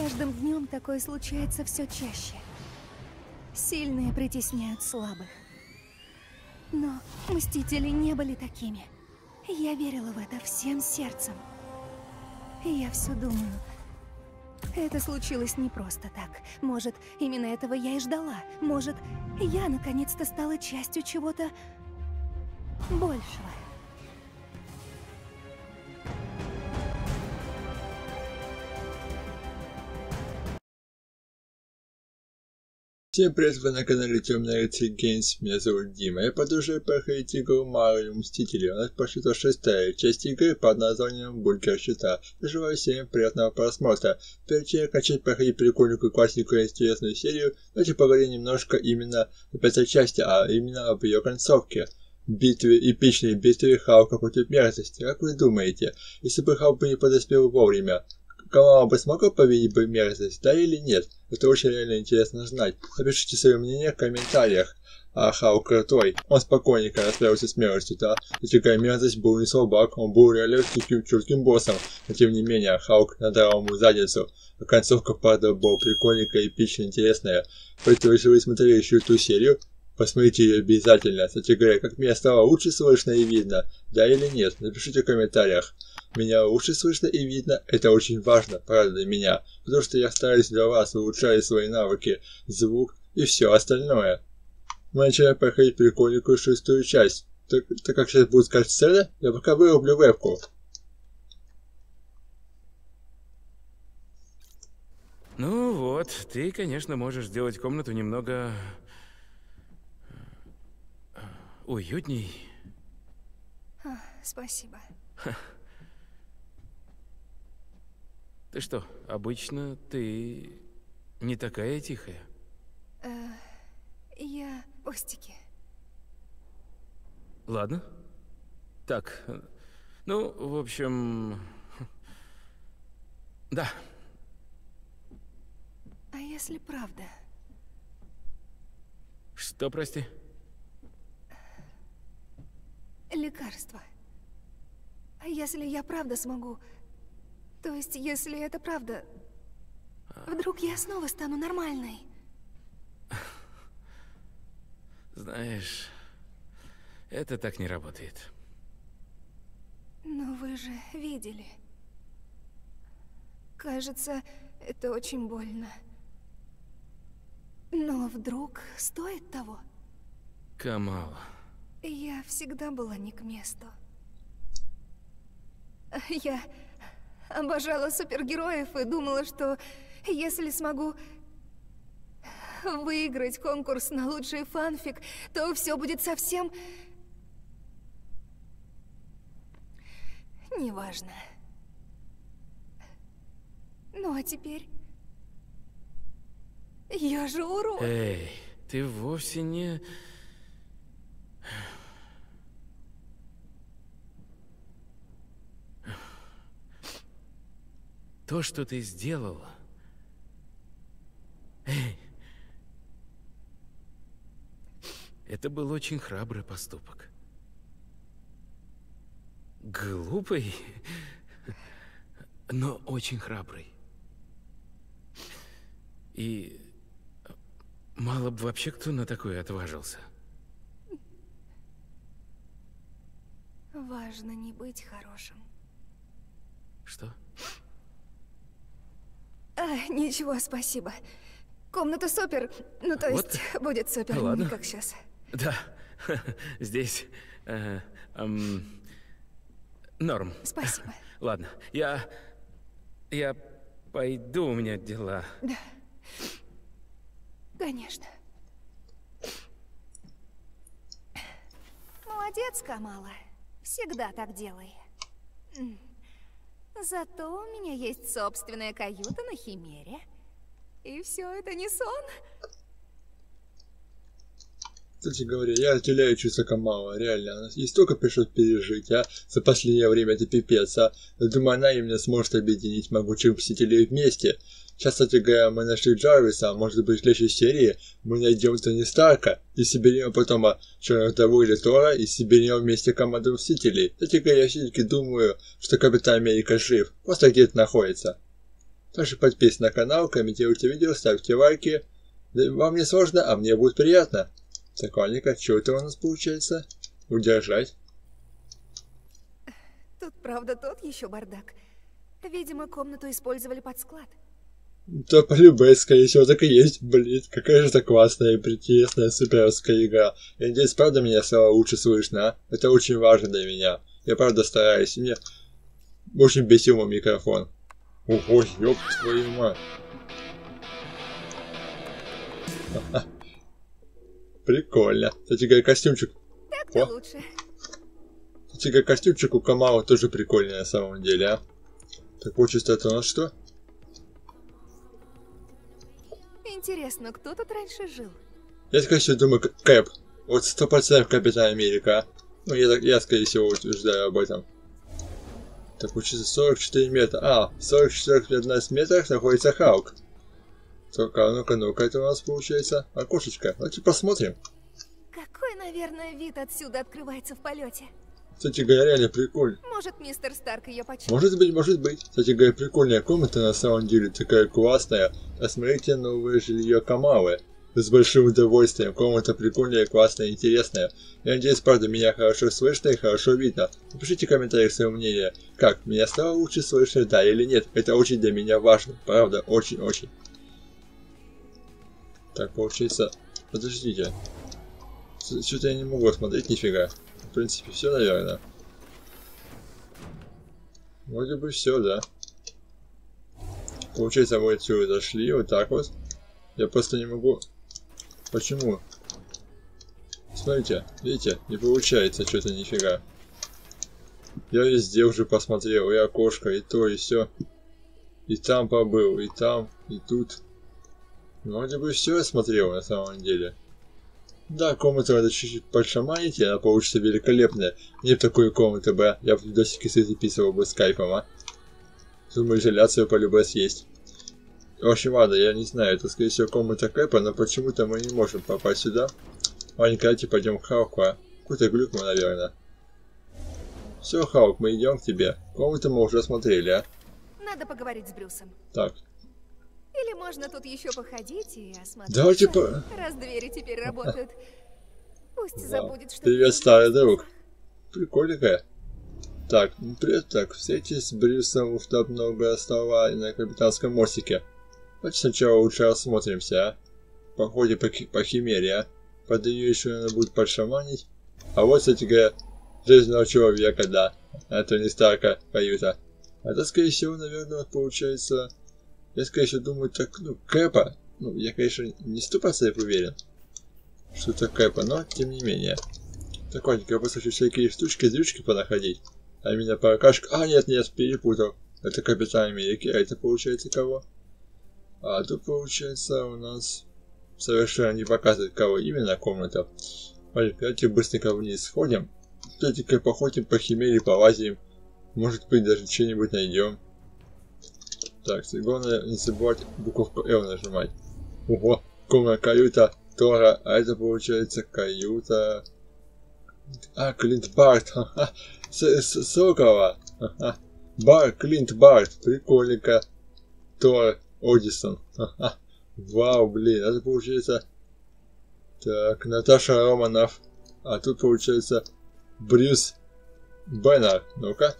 каждым днем такое случается все чаще. Сильные притесняют слабых. Но Мстители не были такими. Я верила в это всем сердцем. И я все думаю, это случилось не просто так. Может, именно этого я и ждала. Может, я наконец-то стала частью чего-то большего. Всем привет, вы на канале Темный Рыцарь Геймс, меня зовут Дима. Я продолжаю проходить игру Марвел Мстители. У нас пошла 6-я часть игры под названием Бункер Щита. Желаю всем приятного просмотра. Перед чем начать проходить прикольную классику и интересную серию, давайте поговорим немножко именно о 5-й части, а именно об ее концовке. Эпичной битве Халка против мерзости. Как вы думаете, если бы Халк не подоспел вовремя, Камала бы смогла победить бы мерзость, да или нет? Это очень реально интересно знать. Напишите свое мнение в комментариях. А Халк крутой. Он спокойненько расправился с мерзостью, да? И такая мерзость был не слабак, он был реально чутким боссом. Но тем не менее, Халк надрал ему задницу. А концовка, правда, была прикольненькая, эпичная, интересная. Поэтому, если вы смотрели еще эту серию, посмотрите ее обязательно. Кстати говоря, как меня стало лучше слышно и видно, да или нет? Напишите в комментариях. Меня лучше слышно и видно, это очень важно, правда, для меня, потому что я стараюсь для вас, улучшаю свои навыки, звук и все остальное. Мы начинаем проходить прикольненькую 6-ю часть. Так как сейчас будет кат-сцена, я пока вырублю вебку. Ну вот, ты, конечно, можешь сделать комнату немного уютней. Спасибо. Ты что, обычно ты не такая тихая? Я пустяки. Ладно. Так, ну, в общем... Да. А если правда? Что, прости? Лекарство. А если я правда смогу... То есть, если это правда, вдруг я снова стану нормальной? Знаешь, это так не работает. Но вы же видели. Кажется, это очень больно. Но вдруг стоит того? Камала. Я всегда была не к месту. Я обожала супергероев и думала, что если смогу выиграть конкурс на лучший фанфик, то все будет совсем... неважно. Ну а теперь... Я же урод. Эй, ты вовсе не... То, что ты сделала... Эй! Это был очень храбрый поступок. Глупый, но очень храбрый. И мало бы вообще кто на такое отважился. Важно не быть хорошим. Что? Ничего, спасибо. Комната супер. Ну, то есть, будет супер, Ладно. не как сейчас. Да, здесь норм. Спасибо. Ладно, я пойду, у меня дела. Да. Конечно. Молодец, Камала. Всегда так делай. Зато у меня есть собственная каюта на Химере. И все это не сон. Кстати говоря, я разделяю чувства Камала, реально, она ей столько пришлось пережить, а за последнее время это пипец, а. Я думаю, она именно сможет объединить могучих Мстителей вместе. Сейчас, кстати говоря, мы нашли Джарвиса, а может быть в следующей серии мы найдем Тони Старка и соберем потом Черную Вдову или Тора и соберем вместе команду Мстителей. Кстати говоря, я все-таки думаю, что Капитан Америка жив, просто где-то находится. Также подписывайтесь на канал, комментируйте видео, ставьте лайки. Вам не сложно, а мне будет приятно. Так, ладненько, что это у нас получается? Удержать. Тут, правда, тот еще бардак. Видимо, комнату использовали под склад. Да, полюбе, скорее всего, так и есть. Блин, какая же это классная и интересная суперская игра. Я надеюсь, правда, меня стало лучше слышно, а? Это очень важно для меня. Я правда стараюсь, и мне очень бесил мой микрофон. Ого, ёб твою мать. Прикольно. Кстати говоря, костюмчик. Так-то лучше. Кстати говоря, костюмчик у Камао тоже прикольный на самом деле, а? Так, получится, это у нас что? Интересно, кто тут раньше жил? Я, скорее всего, думаю, Кэп. Вот 100% Капитан Америка. Ну, я, скорее всего, утверждаю об этом. Так, получится 44 метра. А, в 44 метрах находится Халк. Только, ну-ка, это у нас получается окошечко. Давайте посмотрим. Какой, наверное, вид отсюда открывается в полете? Кстати говоря, реально прикольно. Может, мистер Старк ее почует? Может быть. Кстати говоря, прикольная комната на самом деле, такая классная. Посмотрите новое жилье Камалы. С большим удовольствием. Комната прикольная, классная, интересная. Я надеюсь, правда, меня хорошо слышно и хорошо видно. Напишите в комментариях свое мнение. Как, меня стало лучше слышно, да или нет? Это очень для меня важно. Правда, очень-очень. Так, получается... Подождите. Что-то я не могу смотреть нифига. В принципе, все, наверное. Вроде бы все, да. Получается, мы отсюда зашли, вот так вот. Я просто не могу... Почему? Смотрите, видите, не получается что-то нифига. Я везде уже посмотрел, и окошко, и то, и все. И там побыл, и там, и тут. Вроде бы все я смотрел на самом деле. Да, комнату надо чуть-чуть подшаманить, и она получится великолепная. Мне в такую комнату бы, я в видосике записывал бы скайпом, а. Думаю, изоляцию по-любому съесть. В общем, ладно, я не знаю, это скорее всего комната Кэпа, но почему-то мы не можем попасть сюда. Ладненько, давайте пойдем к Халку, а. Какой-то глюк мы, наверное. Все, Халк, мы идем к тебе. Комнату мы уже осмотрели, а. Надо поговорить с Брюсом. Так. Или можно тут еще походить и осмотреть. Давайте Раз двери теперь работают. Пусть забудет, что... Привет, старый друг. Прикольненькая. Так, привет, так, встретитесь с Брюсом у штабного стола и на капитанском мостике. Давайте сначала лучше осмотримся, а. Походе по Химере, а. Под ее еще надо будет подшаманить. А вот, кстати говоря, Железного Человека, да. Это не Старка каюта. Это, скорее всего, наверное, вот получается... Я, скорее всего, думаю, так, ну, Кэпа. Ну, я, конечно, не 100% уверен, что это Кэпа, но, тем не менее. Так, ладненько, я просто хочу всякие штучки-дрючки понаходить. А именно паракашка... А, нет, перепутал. Это Капитан Америки, а это, получается, кого? А тут, получается, у нас... Совершенно не показывает, кого именно комната. Ладно, давайте быстренько вниз сходим. Давайте-ка походим по Химере, полазим. Может быть, даже что-нибудь найдем. Так, главное не забывать буковку L нажимать. Ого, комната каюта Тора, а это получается каюта... А, Клинт Барт, ха-ха, Сокола, ха-ха. Клинт Барт, прикольненько. Тор Одисон, ха-ха. Вау, блин, это получается... Так, Наташа Романов. А тут получается Брюс Беннер, ну-ка.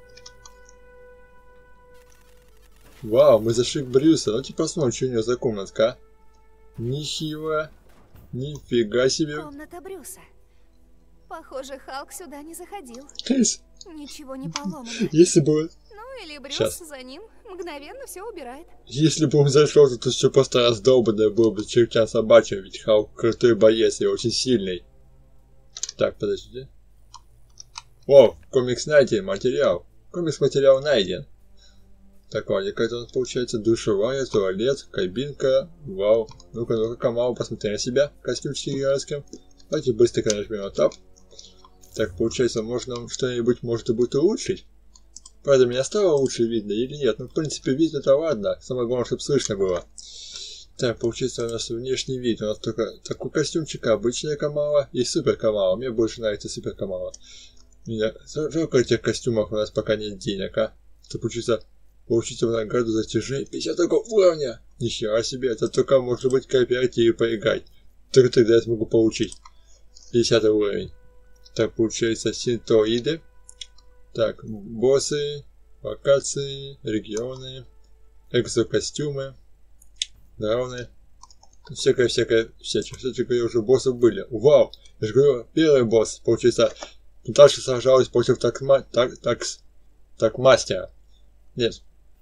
Вау, мы зашли к Брюсу. Давайте посмотрим, что у него за комнатка. Нехило. Нифига себе. Комната Брюса. Похоже, Халк сюда не заходил. Ничего не поломано. Если бы... Ну или Брюс за ним мгновенно все убирает. Если бы он зашел, то тут все просто раздолбанное было бы чертя собачья, ведь Халк крутой боец и очень сильный. Так, подождите. О, комикс найден, материал. Комикс-материал найден. Так, ладно, какая-то у нас получается душевая, туалет, кабинка. Вау. Ну-ка, Камал, посмотри на себя. Костюмчик гигантским. Давайте быстренько нажмем на тап. Так, получается, можно что-нибудь может и будет улучшить. Правда, меня стало лучше видно или нет? Ну, в принципе, видно-то ладно. Самое главное, чтобы слышно было. Так, получается, у нас внешний вид. У нас только такой костюмчик, обычная Камала и супер Камала. Мне больше нравится супер Камала. Жалко этих костюмов, у нас пока нет денег, а? Это получится Получите в награду за достижение 50 уровня. Нихера себе, это только может быть кооператив поиграть. Только тогда я смогу получить 50 уровень. Так, получается синтоиды. Так, боссы, локации, регионы, экзокостюмы, драуны. Всякое. Кстати говоря, уже боссы были. Вау! Я же говорю, первый босс. Получается, дальше сражалась против такмастера. Нет.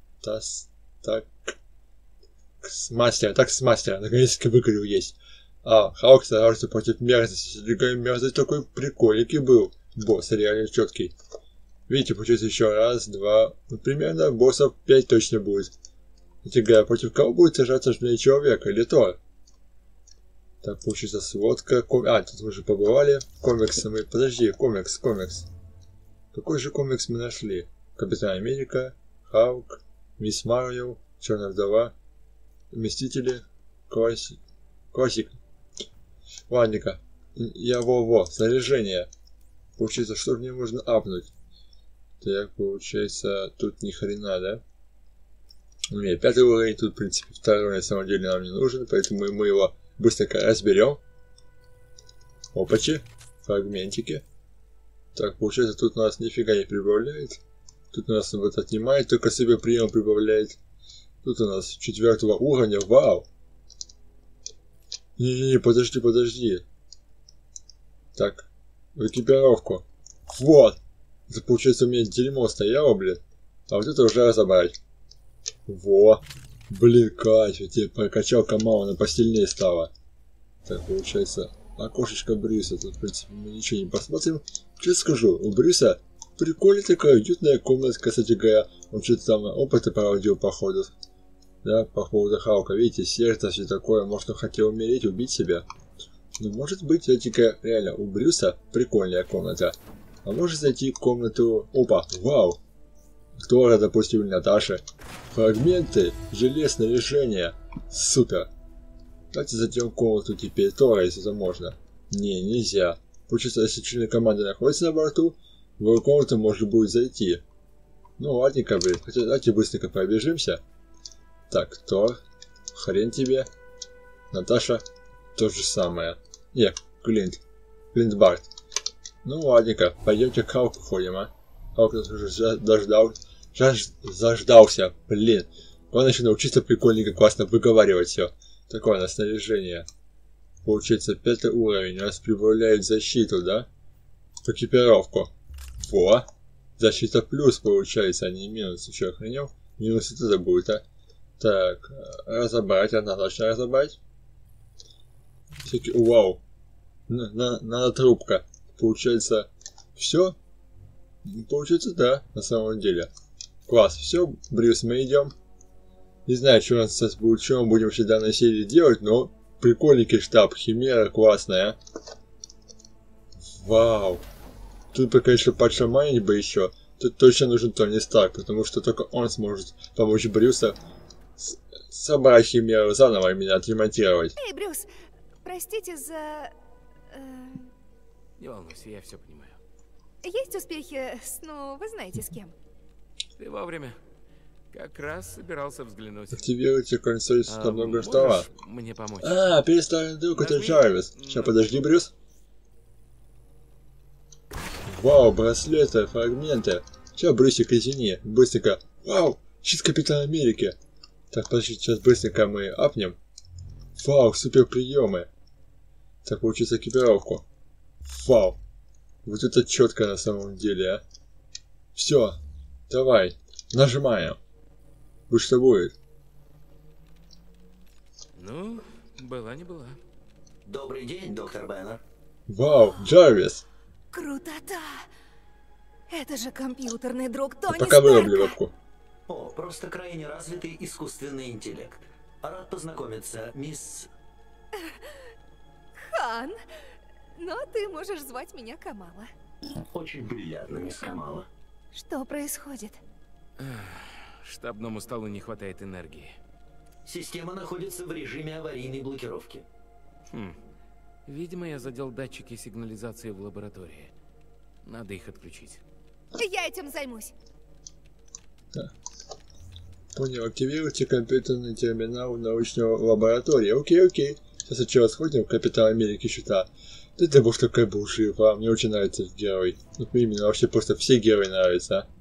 Таксмастера. Наконец-таки выговорил есть. Халк сражался против мерзости. Мерзость такой прикольненький был. Босс реально четкий. Видите, получается еще раз, два. Ну, примерно боссов 5 точно будет. Против кого будет сражаться Железный Человек или Тор? Так, получится сводка. Тут мы уже побывали. Комиксы мы... Подожди, комикс. Какой же комикс мы нашли? Капитан Америка, Халк, Мисс Марвел, Черная Вдова, Мстители, Классик. Ладненько. Снаряжение. Получается, что мне можно апнуть? Так, получается, тут ни хрена, да? Нет, 5 уровень, тут, в принципе, 2 на самом деле нам не нужен, поэтому мы его быстренько разберем. Опачи, фрагментики. Так, получается, тут у нас нифига не прибавляет. Тут у нас вот отнимает, только себе прием прибавляет. Тут у нас 4 уровня, вау! Не, подожди. Так, в экипировку. Вот! Это, получается, у меня дерьмо стояло, блин. А вот это уже разобрать. Во! Блин, Катя, тебе прокачалка мало, она посильнее стала. Так, получается, окошечко Брюса. Тут, в принципе, мы ничего не посмотрим. Честно скажу, у Брюса прикольная такая уютная комнатка, кстати говоря. Он что-то там опыты проводил, походу. Да, по поводу Халка. Видите, сердце, все такое. Может, он хотел умереть, убить себя. Ну, может быть, кстати, реально, у Брюса прикольная комната. А может зайти в комнату... Опа, вау! Тора, допустим, или Наташи. Фрагменты, железное решение. Супер. Давайте зайдем в комнату теперь Тора, если это можно. Не, нельзя. Получается, если члены команды находятся на борту, в его комнату можно будет зайти. Ну, ладненько, блин. Хотя давайте быстренько пробежимся. Так, Тор. Хрен тебе. Наташа. То же самое. Не, Клинт Барт. Ну, ладненько. Пойдемте к Халку ходим, а. Халк уже заждался. Блин. Главное еще научиться прикольненько, классно выговаривать все. Такое на снаряжение. Получается, 5 уровень. У нас прибавляет защиту, да? Экипировку. Во. Защита плюс получается, а не минус. Еще охренел? Минус это будет, а? Так, разобрать, однозначно разобрать. Всякие, вау. Надо трубка. Получается, все? Получается, да, на самом деле. Класс, все, Брюс, мы идем. Не знаю, что у нас сейчас будет, что мы будем в данной серии делать, но прикольненький штаб, химера классная. Вау. Тут бы, конечно, подшаманить бы еще. Тут точно нужен Тони Старк, потому что только он сможет помочь Брюса собрать химеру, заново меня отремонтировать. Эй, Брюс, простите за... Не волнуйся, я все понимаю. Есть успехи с, ну, вы знаете с кем? Ты вовремя. Как раз собирался взглянуть. Активируйте консоль с много стола. Мне помочь? Переставленный друг, это Джарвис. Сейчас, подожди, Брюс. Вау, браслеты, фрагменты. Сейчас, Брюсик, извини. Быстренько. Вау, щит Капитана Америки. Так, подожди, сейчас быстренько мы апнем. Вау, супер приемы. Так, получится экипировку. Вау. Вот это четко на самом деле, а. Все. Давай. Нажимаем. Будь что будет. Ну, была не была. Добрый день, доктор Бэннер. Вау, Джарвис. Крутота! Это же компьютерный друг Тони Пока выроблю Старка. лапку. О, просто крайне развитый искусственный интеллект. Рад познакомиться, мисс... Хан, но ты можешь звать меня Камала. Очень приятно, мисс Камала. Что происходит? Штабному столу не хватает энергии. Система находится в режиме аварийной блокировки. Видимо, я задел датчики сигнализации в лаборатории. Надо их отключить. Я этим займусь. Понял, активируйте компьютерный терминал научного лаборатории. Окей. Сейчас еще раз сходим в Капитан Америки Щита. Да ты бог такой был жив, а мне очень нравится этот герой. Ну именно, вообще просто все герои нравятся, а.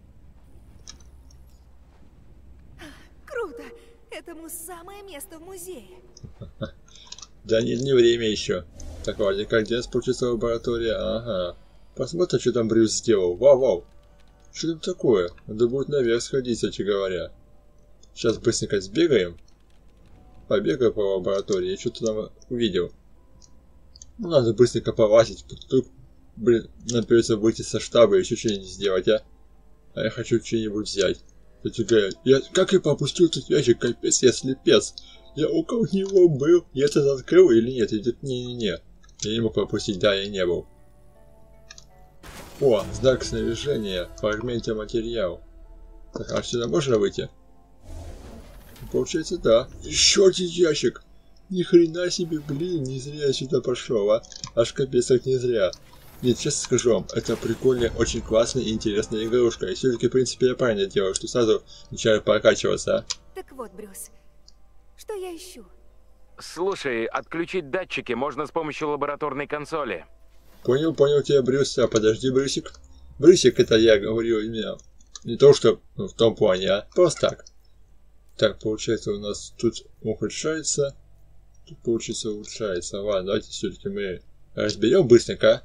Круто! Этому самое место в музее. Да нет, не время еще. Так, ладно, как где спустится лаборатория? Ага. Посмотрим, что там Брюс сделал. Вау. Что там такое? Надо будет наверх сходить, кстати говоря. Сейчас быстренько сбегаем. Побегаю по лаборатории. Я что-то там увидел. Ну, надо быстренько полазить. Тут, блин, нам придется выйти со штаба и еще что-нибудь сделать, а? А я хочу что-нибудь взять. Как я пропустил тут ящик? Капец, я слепец. Я около него был. Я это открыл или нет? Не-не-не. Я не мог пропустить, да, я не был. О, знак снаряжения. Фрагменте материал. Так, а сюда можно выйти? Получается, да. Еще один ящик. Ни хрена себе, блин, не зря я сюда пошел, а. Аж капец, как не зря. Нет, честно скажу вам, это прикольная, очень классная и интересная игрушка. И все-таки, в принципе, я правильно делаю, что сразу начинаю прокачиваться, а. Так вот, Брюс, что я ищу? Слушай, отключить датчики можно с помощью лабораторной консоли. Понял тебя, Брюс. А подожди, Брюсик. Брюсик, это я говорю именно. Не то, что в том плане, а просто так. Так, получается, у нас тут ухудшается. Тут, получается, улучшается. Ладно, давайте все-таки мы разберем быстренько.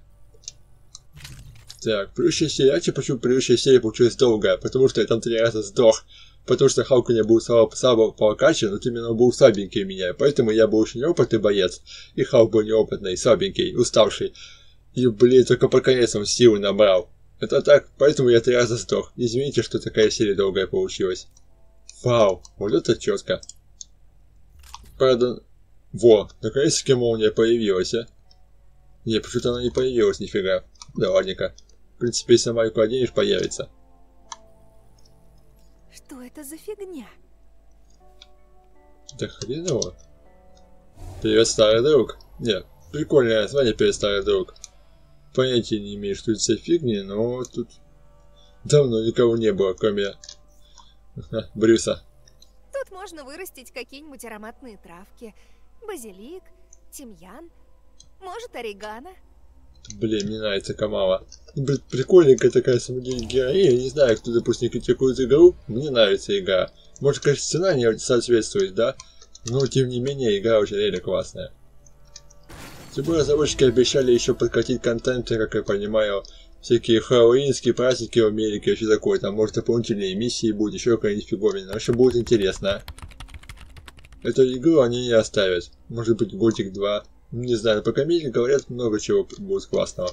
Так, предыдущая серия. Почему предыдущая серия получилась долгая? Потому что я там 3 раза сдох. Потому что Халк у меня был слабо прокачан, но именно он был слабенький у меня. Поэтому я был очень опытный боец. И Халк был неопытный, слабенький, уставший. И, блин, только по конец он силы набрал. Это так, поэтому я 3 раза сдох. Извините, что такая серия долгая получилась. Вау, вот это четко. Правда, во, наконец-таки молния появилась, а? Не, почему-то она не появилась, нифига. Да ладненько. В принципе, если майку оденешь, появится. Что это за фигня? Да хреново. Привет, старый друг. Нет, прикольное название, привет, старый друг. Понятия не имею, что это за фигни, но тут давно никого не было, кроме Брюса. Тут можно вырастить какие-нибудь ароматные травки. Базилик, тимьян, может, орегано. Блин, мне нравится Камала. Блин, прикольненькая такая самодельная героиня. Не знаю, кто, допустим, критикует игру. Мне нравится игра. Может, конечно, цена не соответствует, да? Но, тем не менее, игра очень реально классная. Тем более, разработчики обещали еще подкатить контент, как я понимаю, всякие хэллоуинские праздники в Америке, вообще такое. Там, может, дополнительные миссии будут, еще какая-нибудь фиговина. В общем, будет интересно. Эту игру они не оставят. Может быть, годик 2. Не знаю, по комедии говорят, много чего будет классного.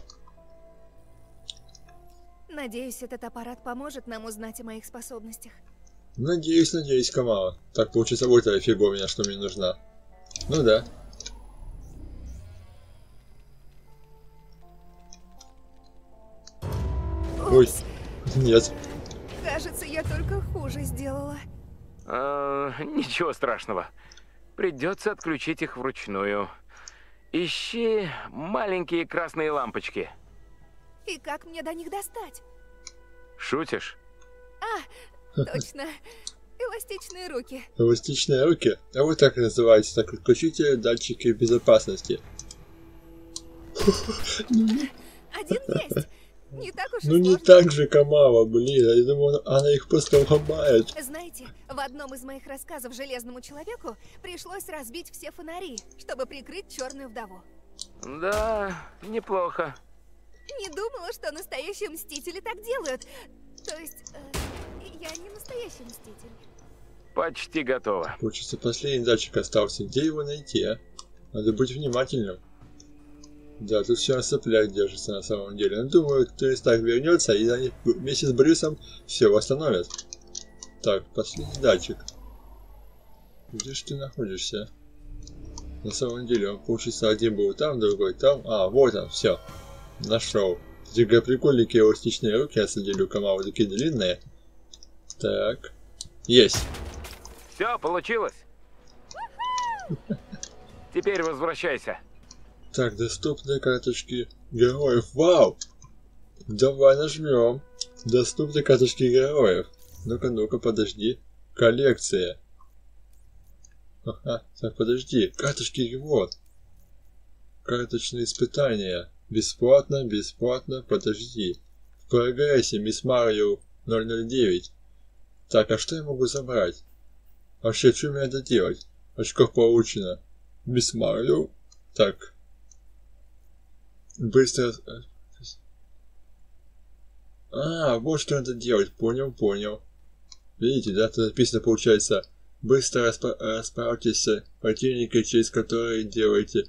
Надеюсь, этот аппарат поможет нам узнать о моих способностях. Надеюсь, Камала. Так, получится, вот эта фиговина, что мне нужна. Ну да. Ой, нет. Кажется, я только хуже сделала. Ничего страшного. Придется отключить их вручную. Ищи маленькие красные лампочки. И как мне до них достать? Шутишь? Точно. Эластичные руки. Эластичные руки? А вот так и называется. Так, отключите датчики безопасности. Один есть. Не так уж и Ну не сложно. так же, Камала, блин. Я думаю, она их просто ломает. Знаете, в одном из моих рассказов Железному Человеку пришлось разбить все фонари, чтобы прикрыть Черную Вдову. Да, неплохо. Не думала, что настоящие Мстители так делают. То есть, я не настоящий Мститель. Почти готово. Получится, последний датчик остался. Где его найти, а? Надо быть внимательным. Да, тут все на соплях держится на самом деле. Но думаю, Тони Старк вернется, и они вместе с Брюсом все восстановят. Так, последний датчик. Где же ты находишься? На самом деле, он, получится, один был там, другой там. А, вот он, все. Нашел. Эти прикольненькие эластичные руки, я садили у Камала, такие длинные. Так. Есть. Все, получилось. Теперь возвращайся. Так, доступные карточки героев. Вау! Давай нажмем. Доступные карточки героев. Ну-ка, подожди. Коллекция. Ага, так, подожди. Карточки вот. Карточные испытания. Бесплатно, бесплатно, подожди. В прогрессе, Мисс Марио 009. Так, а что я могу забрать? Вообще, что мне надо делать? Очков получено. Мисс Марио. Так. Быстро... Вот что надо делать. Понял, понял. Видите, да, тут написано, получается, быстро расправьтесь с противниками, через которые делаете...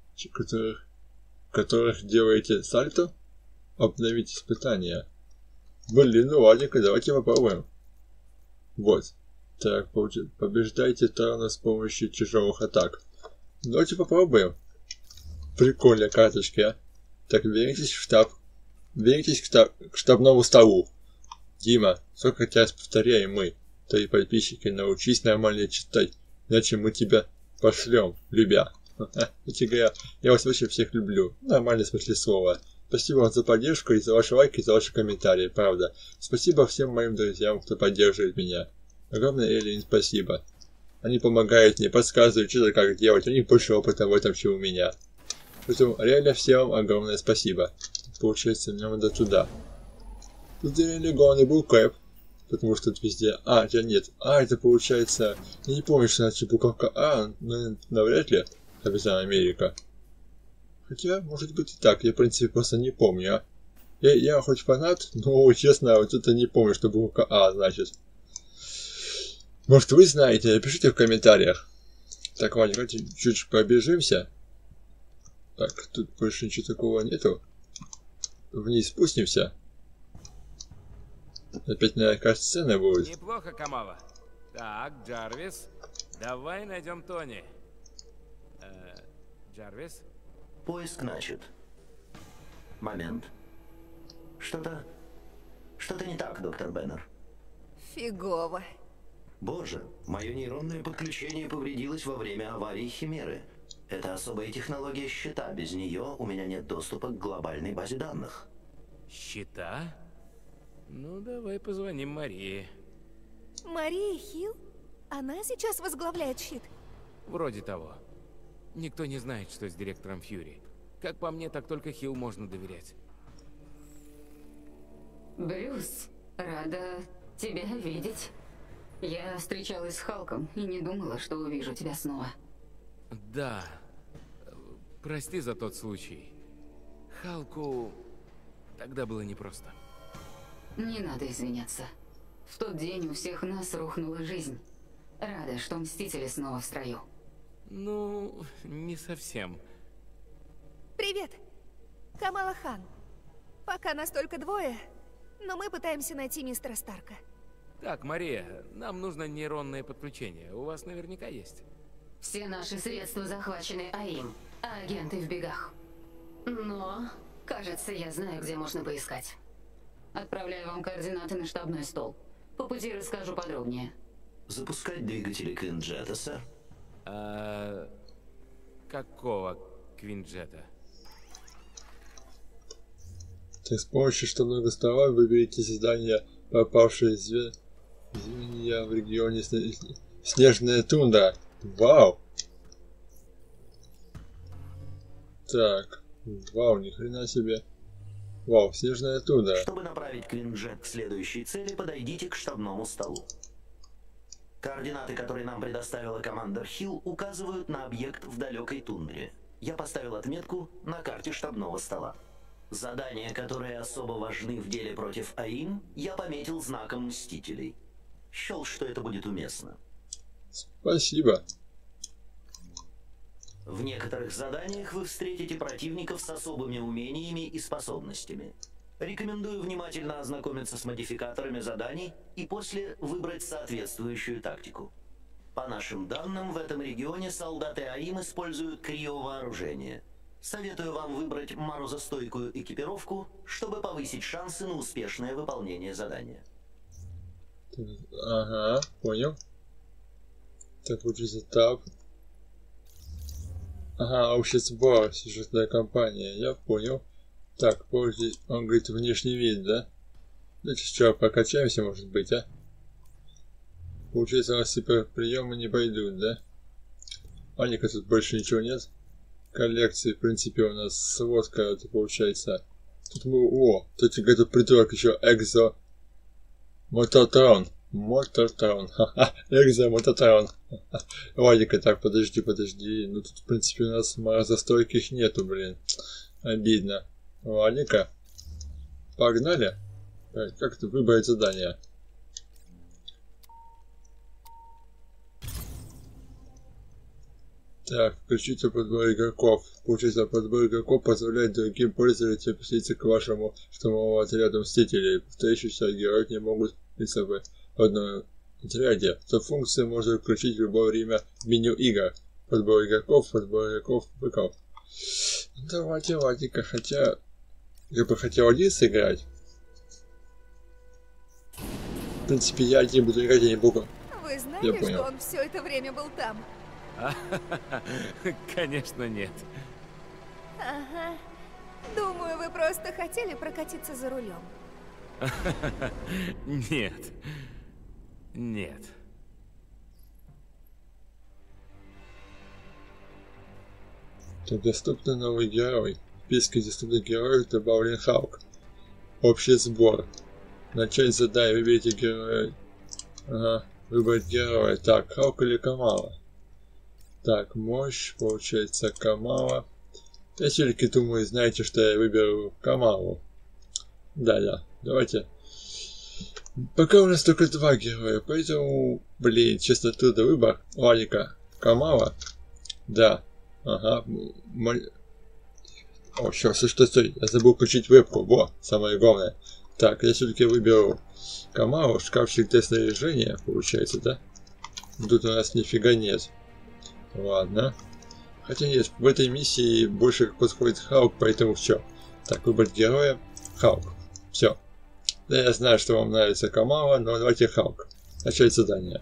которых делаете сальто. Обновить испытания. Блин, ну ладненько, давайте попробуем. Вот. Так, побеждайте Тарана с помощью тяжелых атак. Давайте попробуем. Прикольная карточка, а. Так, вернитесь в штаб. Вернитесь к штабному столу. Дима, сколько раз повторяем мы, твои подписчики, научись нормально читать, иначе мы тебя пошлем, любя. Я вас вообще всех люблю. Нормальный смысле слова. Спасибо вам за поддержку и за ваши лайки, и за ваши комментарии, правда. Спасибо всем моим друзьям, кто поддерживает меня. Огромное Эллин спасибо. Они помогают мне, подсказывают, что-то как делать, у них больше опыта в этом, чем у меня. Поэтому реально всем огромное спасибо. Получается, мне надо туда. Тут реально главный был Кэп. Потому что тут везде... хотя нет. Это получается... Я не помню, что значит буковка но навряд ли. Капитан Америка. Хотя, может быть и так. Я, в принципе, просто не помню, Я хоть фанат, но, честно, вот это не помню, что буковка значит. Может, вы знаете, напишите в комментариях. Так, ладно, давайте чуть пробежимся. Так, тут больше ничего такого нету. Вниз спустимся. Опять, наверное, кат-сцена будет. Неплохо, Камала. Так, Джарвис, давай найдем Тони. Джарвис? Поиск начат. Момент. Что-то не так, доктор Беннер. Фигово. Боже, мое нейронное подключение повредилось во время аварии Химеры. Это особая технология щита. Без нее у меня нет доступа к глобальной базе данных. Щита? Ну, давай позвоним Марии. Мария Хилл? Она сейчас возглавляет щит? Вроде того. Никто не знает, что с директором Фьюри. Как по мне, так только Хилл можно доверять. Брюс, рада тебя видеть. Я встречалась с Халком и не думала, что увижу тебя снова. Да. Прости за тот случай. Халку тогда было непросто. Не надо извиняться. В тот день у всех нас рухнула жизнь. Рада, что Мстители снова в строю. Ну, не совсем. Привет. Камала Хан. Пока нас только двое, но мы пытаемся найти мистера Старка. Так, Мария, нам нужно нейронное подключение. У вас наверняка есть. Все наши средства захвачены АИМ, а агенты в бегах. Но, кажется, я знаю, где можно поискать. Отправляю вам координаты на штабной стол. По пути расскажу подробнее. Запускать двигатели Квинджета, сэр? Какого Квинджета? Так, с помощью штабного стола выберите задание, попавшее звенья в регионе Снежная тундра. Вау! Так, вау, ни хрена себе. Вау, Снежная тундра. Чтобы направить Квинджет к следующей цели, подойдите к штабному столу. Координаты, которые нам предоставила командор Хилл, указывают на объект в далекой тундре. Я поставил отметку на карте штабного стола. Задания, которые особо важны в деле против АИМ, я пометил знаком Мстителей. Счел, что это будет уместно. Спасибо. В некоторых заданиях вы встретите противников с особыми умениями и способностями. Рекомендую внимательно ознакомиться с модификаторами заданий и после выбрать соответствующую тактику. По нашим данным, в этом регионе солдаты АИМ используют криовооружение. Советую вам выбрать морозостойкую экипировку, чтобы повысить шансы на успешное выполнение задания. Ага, понял. Так, вот здесь этап. Ага, общий сбор, сюжетная кампания, я понял. Так, позже, он говорит, внешний вид, да? Давайте сначала прокачаемся, может быть, Получается, у нас теперь приемы не пойдут, да? Аника, тут больше ничего нет. Коллекции, в принципе, у нас сводка, это получается. Тут мы... О, тут какой-то придурок еще. Экзо... Мототрон. Мототрон. Ха-ха. Экзо Мототрон. Аника, так, подожди. Ну, тут, в принципе, у нас морозостойких нету, блин. Обидно. Аника. Погнали. Как это выбрать задание? Так, включите подбор игроков. Получается, подбор игроков позволяет другим пользователям присоединиться к вашему штурмовому отряду Мстителей. Повторяющиеся герои не могут быть собой в одном отряде. Эту функцию можно включить в любое время в меню игр. Подбор игроков, быков. Давайте, Вадика, хотя... Я бы хотел один сыграть. В принципе, я один буду играть, я не буду. Вы знали, что он все это время был там? Конечно, нет. Ага. Думаю, вы просто хотели прокатиться за рулем. Нет. Так, доступный новый герой. В списке доступных героев добавлен Халк. Общий сбор. Начать задание. Выберите героя. Ага. Выбрать героя. Так, Халк или Камала? Так, мощь. Получается Камала. Я все-таки думаю, знаете, что я выберу Камалу. Да. Давайте. Пока у нас только два героя, поэтому, блин, честно, трудно выбор. Валика. Камала. Да. Ага. О, сейчас, стой. Я забыл включить вебку. Во, самое главное. Так, я все-таки выберу Камалу. Шкафчик для снаряжения, получается, да? Тут у нас нифига нет. Ладно. Хотя нет, в этой миссии больше подходит Халк, поэтому все. Так, выбрать героя. Халк. Все. Да, я знаю, что вам нравится Камала, но давайте Халк. Начать задание.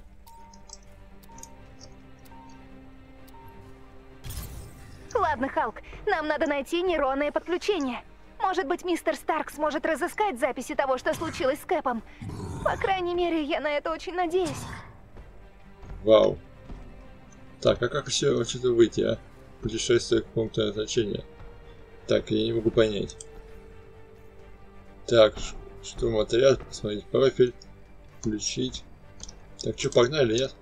Ладно, Халк, нам надо найти нейронные подключения. Может быть, мистер Старк сможет разыскать записи того, что случилось с Кэпом. По крайней мере, я на это очень надеюсь. Вау. Так, а как еще отсюда выйти, а? Путешествие к пункту назначения. Так, я не могу понять. Так, штурмотряд, посмотреть профиль, включить. Так, что, погнали, нет?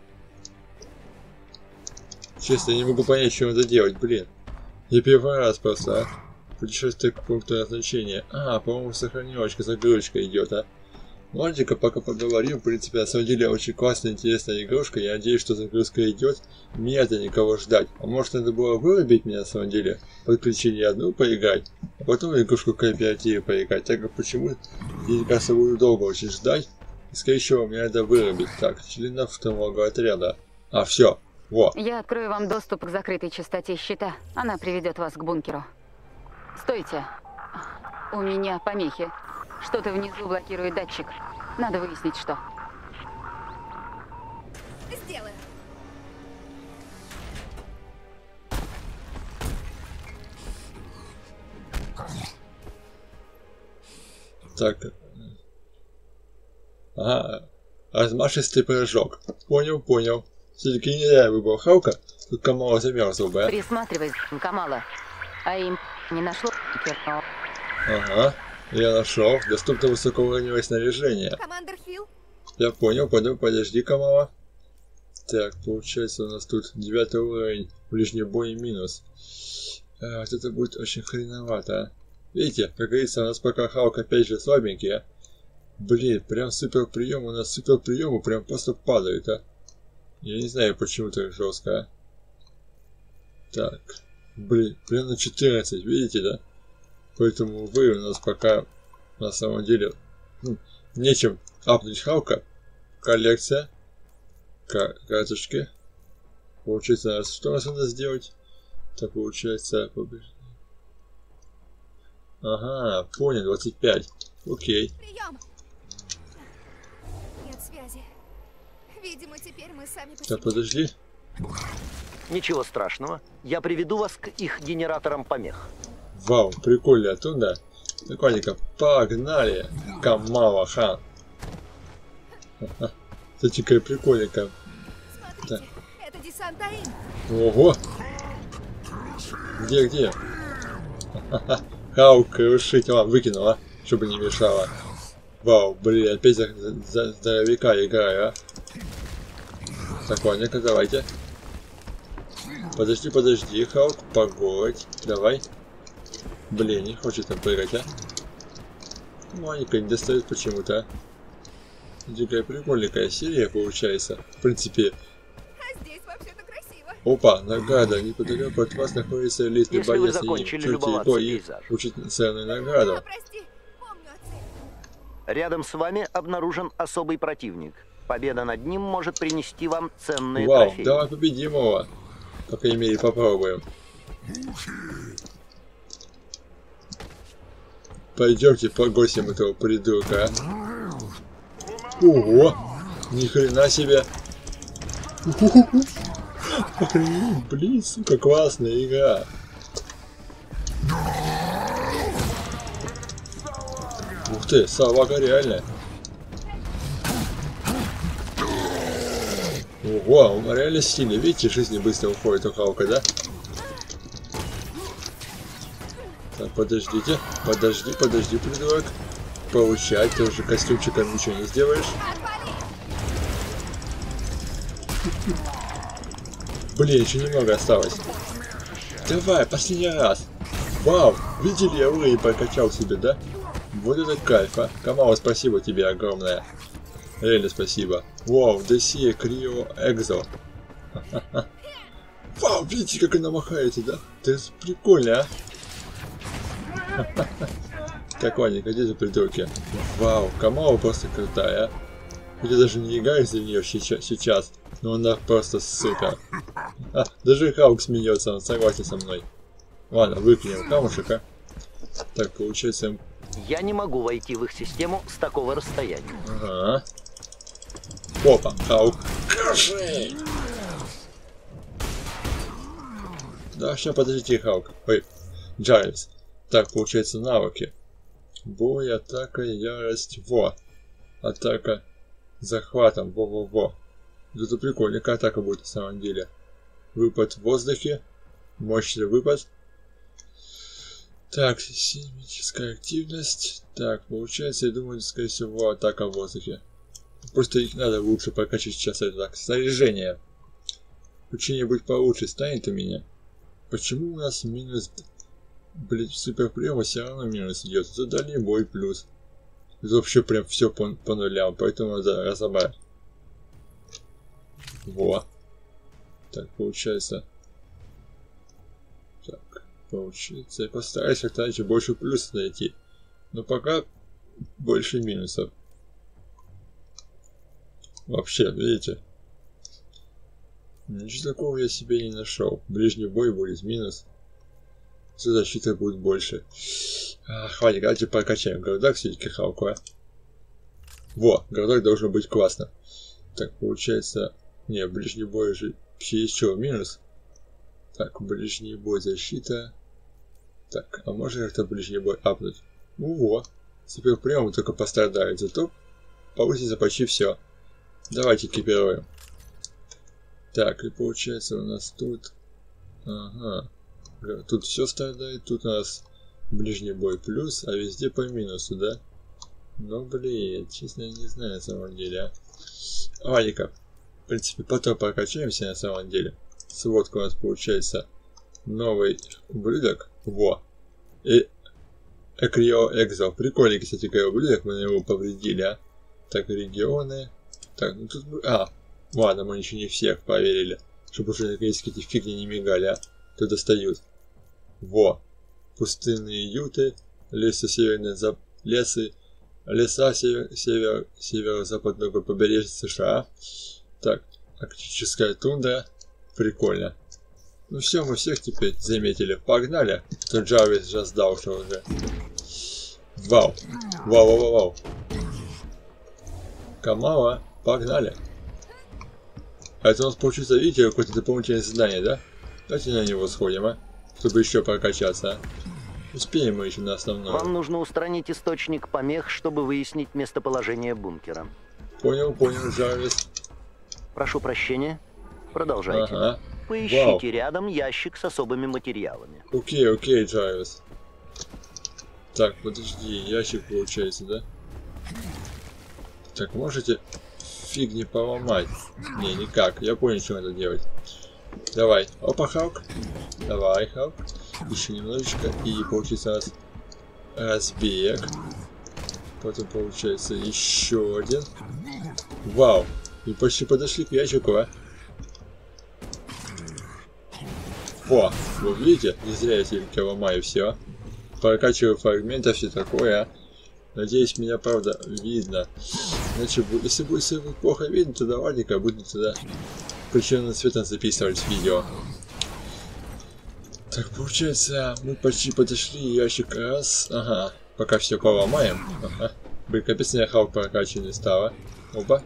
Честно, я не могу понять, что надо делать, блин. Я первый раз просто, а? Путешествие к пункту назначения. А, по-моему, сохранилочка, загрузочка идет, а? Ладненько, пока поговорим. В принципе, на самом деле, очень классная, интересная игрушка. Я надеюсь, что загрузка идет. Мне-то никого ждать. А может, надо было вырубить меня, на самом деле, подключение одну поиграть, а потом игрушку кооперативе поиграть. Так как почему? Я, кажется, буду долго очень ждать. И, скорее всего, мне надо вырубить. Так, членов штурмового отряда. А, все. Во. Я открою вам доступ к закрытой частоте щита. Она приведет вас к бункеру. Стойте. У меня помехи. Что-то внизу блокирует датчик. Надо выяснить, что. Сделаю. Так. Ага. Размашистый прыжок. Понял. Все-таки не я выбрал Халка. Тут Камала замерзла бы, а? Присматривай, Камала. А им не нашло. Ага. Я нашел. Доступно высокоуровневое снаряжение. Командор Хилл. Я понял. Подожди, Камала. Так, получается у нас тут 9 уровень. Ближний бой минус. Вот это будет очень хреновато, а? Видите, как говорится, у нас пока Халк опять же слабенький, а? Блин, прям супер прием. У нас супер приемы прям просто падают, а? Я не знаю, почему так жестко, а? Так. Блин, прям на 14, видите, да? Поэтому, увы, у нас пока на самом деле нечем апнуть Халка. Коллекция. Карточки. Получается, что у нас надо сделать? Так, получается... Ага, понял, 25. Окей. Прием. Нет связи. Видимо, теперь мы сами по Так, себе. подожди. Ничего страшного. Я приведу вас к их генераторам помех. Вау, прикольно оттуда. Прикольненько. Погнали. Камала хан. Кстати, какая прикольненькая. Смотрите, это десант АИМ. Ого! Где? Хаук крушить. Выкинула, чтобы не мешало. Вау, блин, опять за здоровяка играю, а. Так, ладненько, давайте. Подожди, Хаук, погодь. Давай. Блин, не хочет там прыгать, а. Маленькая не достает почему-то. Такая прикольненькая серия получается. В принципе. А здесь вообще-то красиво. Опа, награда. Неподалеку от вас находится элитный Если вы боец. закончили И любоваться и пейзажем. учить ценную награду. Прости, помню о цели. Рядом с вами обнаружен особый противник. Победа над ним может принести вам ценные Вау, трофеи. давай победим его. По крайней мере, попробуем. Пойдемте погосим этого придурка. Ого! Ни хрена себе! Охренеть, блин, сука, классная игра. Ух ты, салага реальная. Ого, он реально сильный. Видите, жизни быстро уходит у Хаука, да? Так, подождите. Подожди, придурок. Получай, ты уже костюмчиком ничего не сделаешь. Блин, еще немного осталось. Давай, последний раз. Вау, видели, я уровень прокачал себе, да? Вот это кайф, а. Камала, спасибо тебе огромное. Реально спасибо. Вау, досье Крио Экзо. Вау, видите, как она махается, да? Это прикольно, а? Так, ладненько, где за придурки? Вау, Камала просто крутая, а? Я даже не играю за нее сейчас, но она просто сука. Даже Хаук смеется, он согласен со мной. Ладно, выкинем камушек, а? Так, получается... Я не могу войти в их систему с такого расстояния. Ага. Опа, Хаук. Круши! Да, сейчас подождите, Хаук. Ой, Джарвис. Так, получается навыки. Бой, атака, ярость, во. Атака захватом, во-во-во. Это прикольненькая атака будет на самом деле. Выпад в воздухе. Мощный выпад. Так, сейсмическая активность. Так, получается, я думаю, скорее всего, атака в воздухе. Просто их надо лучше прокачать сейчас. Это так, снаряжение. Учение быть получше станет у меня. Почему у нас минус... Блять, суперприема все равно минус идет. Это дальний бой плюс. Это вообще прям все по нулям, поэтому надо разобрать. Во. Так, получается... Так, получается... Я постараюсь как-то больше плюсов найти. Но пока больше минусов. Вообще, видите? Ничего такого я себе не нашел. Ближний бой будет минус. Защита будет больше. Хватит, давайте прокачаем городок все-таки Хауку, а? Во, городок должен быть классно. Так, получается... Не, ближний бой же... Вообще есть что, минус? Так, ближний бой, защита. Так, а можно как-то ближний бой апнуть? Ну во. Теперь прямо только пострадает, зато повысится почти все. Давайте экипируем. Так, и получается у нас тут... Ага. Тут все страдает, тут у нас ближний бой плюс, а везде по минусу, да? Ну блин, честно, я не знаю на самом деле, а. Ладненько. В принципе, потом прокачаемся на самом деле. Сводка у нас получается новый ублюдок. Во. И Экрио Экзо. Прикольный, кстати, какой ублюдок, мы на него повредили, а. Так, регионы. Так, ну тут... ладно, мы еще не всех проверили. Чтобы уже наконец эти фигни не мигали, а. То достают. Во. Пустынные юты. Леса северо-западного побережья США. Так, арктическая тундра. Прикольно. Ну все, мы всех теперь заметили. Погнали. То Джарвис же сдался уже. Вау. Вау. Камала. Погнали. А это у нас получится, видите, какое-то дополнительное задание, да? Давайте на него сходим, а? Чтобы еще прокачаться, а? Успеем мы еще на основное. Вам нужно устранить источник помех, чтобы выяснить местоположение бункера. Понял, Джарвис. Прошу прощения. Продолжайте. Ага. Поищите рядом ящик с особыми материалами. Окей, Джайвис. Так, подожди, ящик получается, да? Так, можете фиг не поломать? Не, никак. Я понял, что надо делать. Давай. Опа, Халк. Давай, Халк. Еще немножечко. И получится у нас разбег. Потом получается еще один. Вау. И почти подошли к ящику, а? О, вы видите? Не зря я теперь ломаю все. Прокачиваю фрагменты, все такое, а? Надеюсь, меня правда видно. Иначе, если будет плохо видно, то давайте-ка буду тогда включенным цветом записывать видео. Так, получается, мы почти подошли, ящик раз. Ага, пока все поломаем. Ага. Блин, капец, меня Халк прокачанный стало. Опа.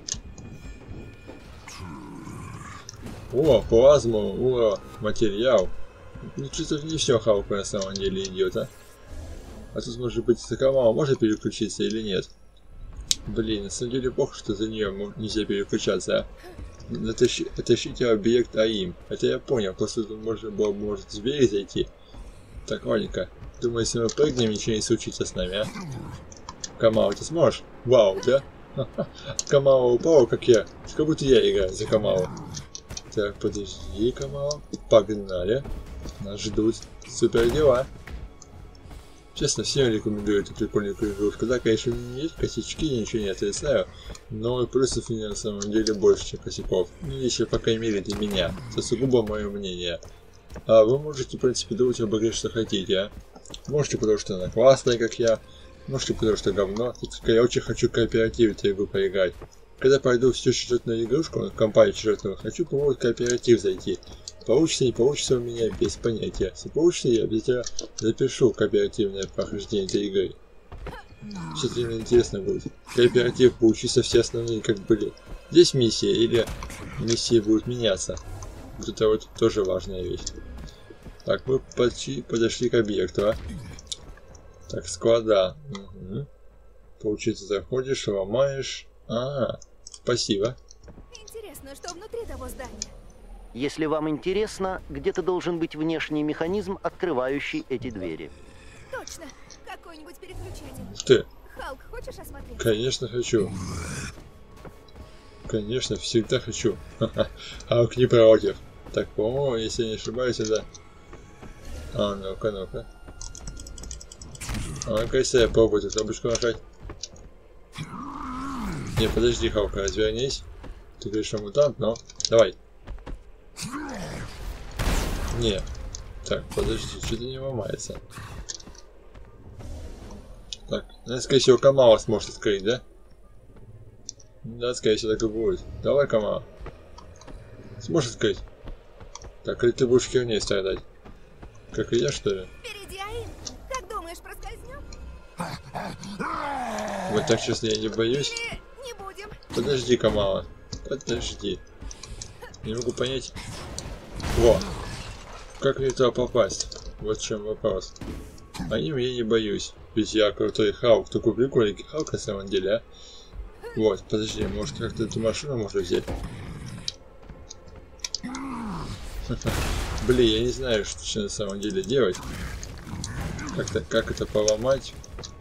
О, плазму, ура, материал. Ну, что-то не все Халку на самом деле идет, а? А тут, может быть, Закамала может переключиться или нет? Блин, на самом деле плохо, что за нее нельзя переключаться, а? Отащите объект АИМ. Это я понял, просто тут можно было, может, в берег зайти. Так, ладненько. Думаю, если мы прыгнем, ничего не случится с нами, а? Камала, ты сможешь? Вау, да? Камала упала, как я. Как будто я играю за Камалу. Так, подожди, Камала. Погнали. Нас ждут. Супер дела. Честно, всем рекомендую эту прикольную игрушку. Да, конечно, есть косячки, ничего не отрицаю, но плюсов у нее на самом деле больше, чем косяков. Ну, еще, по крайней мере, для меня. Это сугубо мое мнение. А вы можете, в принципе, думать об игре, что хотите, а? Можете, потому что она классная, как я. Можете, потому что говно. Только я очень хочу кооператив эту игру поиграть. Когда пойду всю сюжетную игрушку, компанию сюжетную, хочу попробовать кооператив зайти. Получится, не получится у меня без понятия. Если получится, я обязательно запишу кооперативное прохождение этой игры. Что-то мне интересно будет. Кооператив получится все основные, как были. Здесь миссия или миссии будут меняться. Вот это вот тоже важная вещь. Так, мы почти подошли к объекту, а? Так, склада. Угу. Получается, заходишь, ломаешь. Спасибо. Интересно, что внутри того здания? Если вам интересно, где-то должен быть внешний механизм, открывающий эти двери. Точно. Какой-нибудь переключатель. Ух ты. Халк, хочешь осмотреться? Конечно хочу. Конечно, всегда хочу. Халк не против. Так, по-моему, если я не ошибаюсь, это... ну-ка, ну-ка. Ну-ка, если я пробую эту кнопочку нажать. Не, подожди, Халк, развернись. Ты говоришь, что мутант, но... Давай. Не. Так, подожди, что-то не ломается. Так, наверное, скорее всего, Камала сможет открыть, да? Да, скорее всего, так и будет. Давай, Камала. Сможешь открыть? Так, или ты будешь херней страдать? Как и я, что ли? Впереди Аим. Как думаешь, проскользнем? Вот так, честно, я не боюсь. Или не будем? Подожди, Камала. Подожди. Не могу понять. Во. Как мне туда попасть? Вот в чем вопрос. А им я не боюсь. Ведь я крутой Халк. Такой прикольный Халк на самом деле, а? Вот, подожди, может как-то эту машину можно взять? Блин, я не знаю, что на самом деле делать. Как это поломать?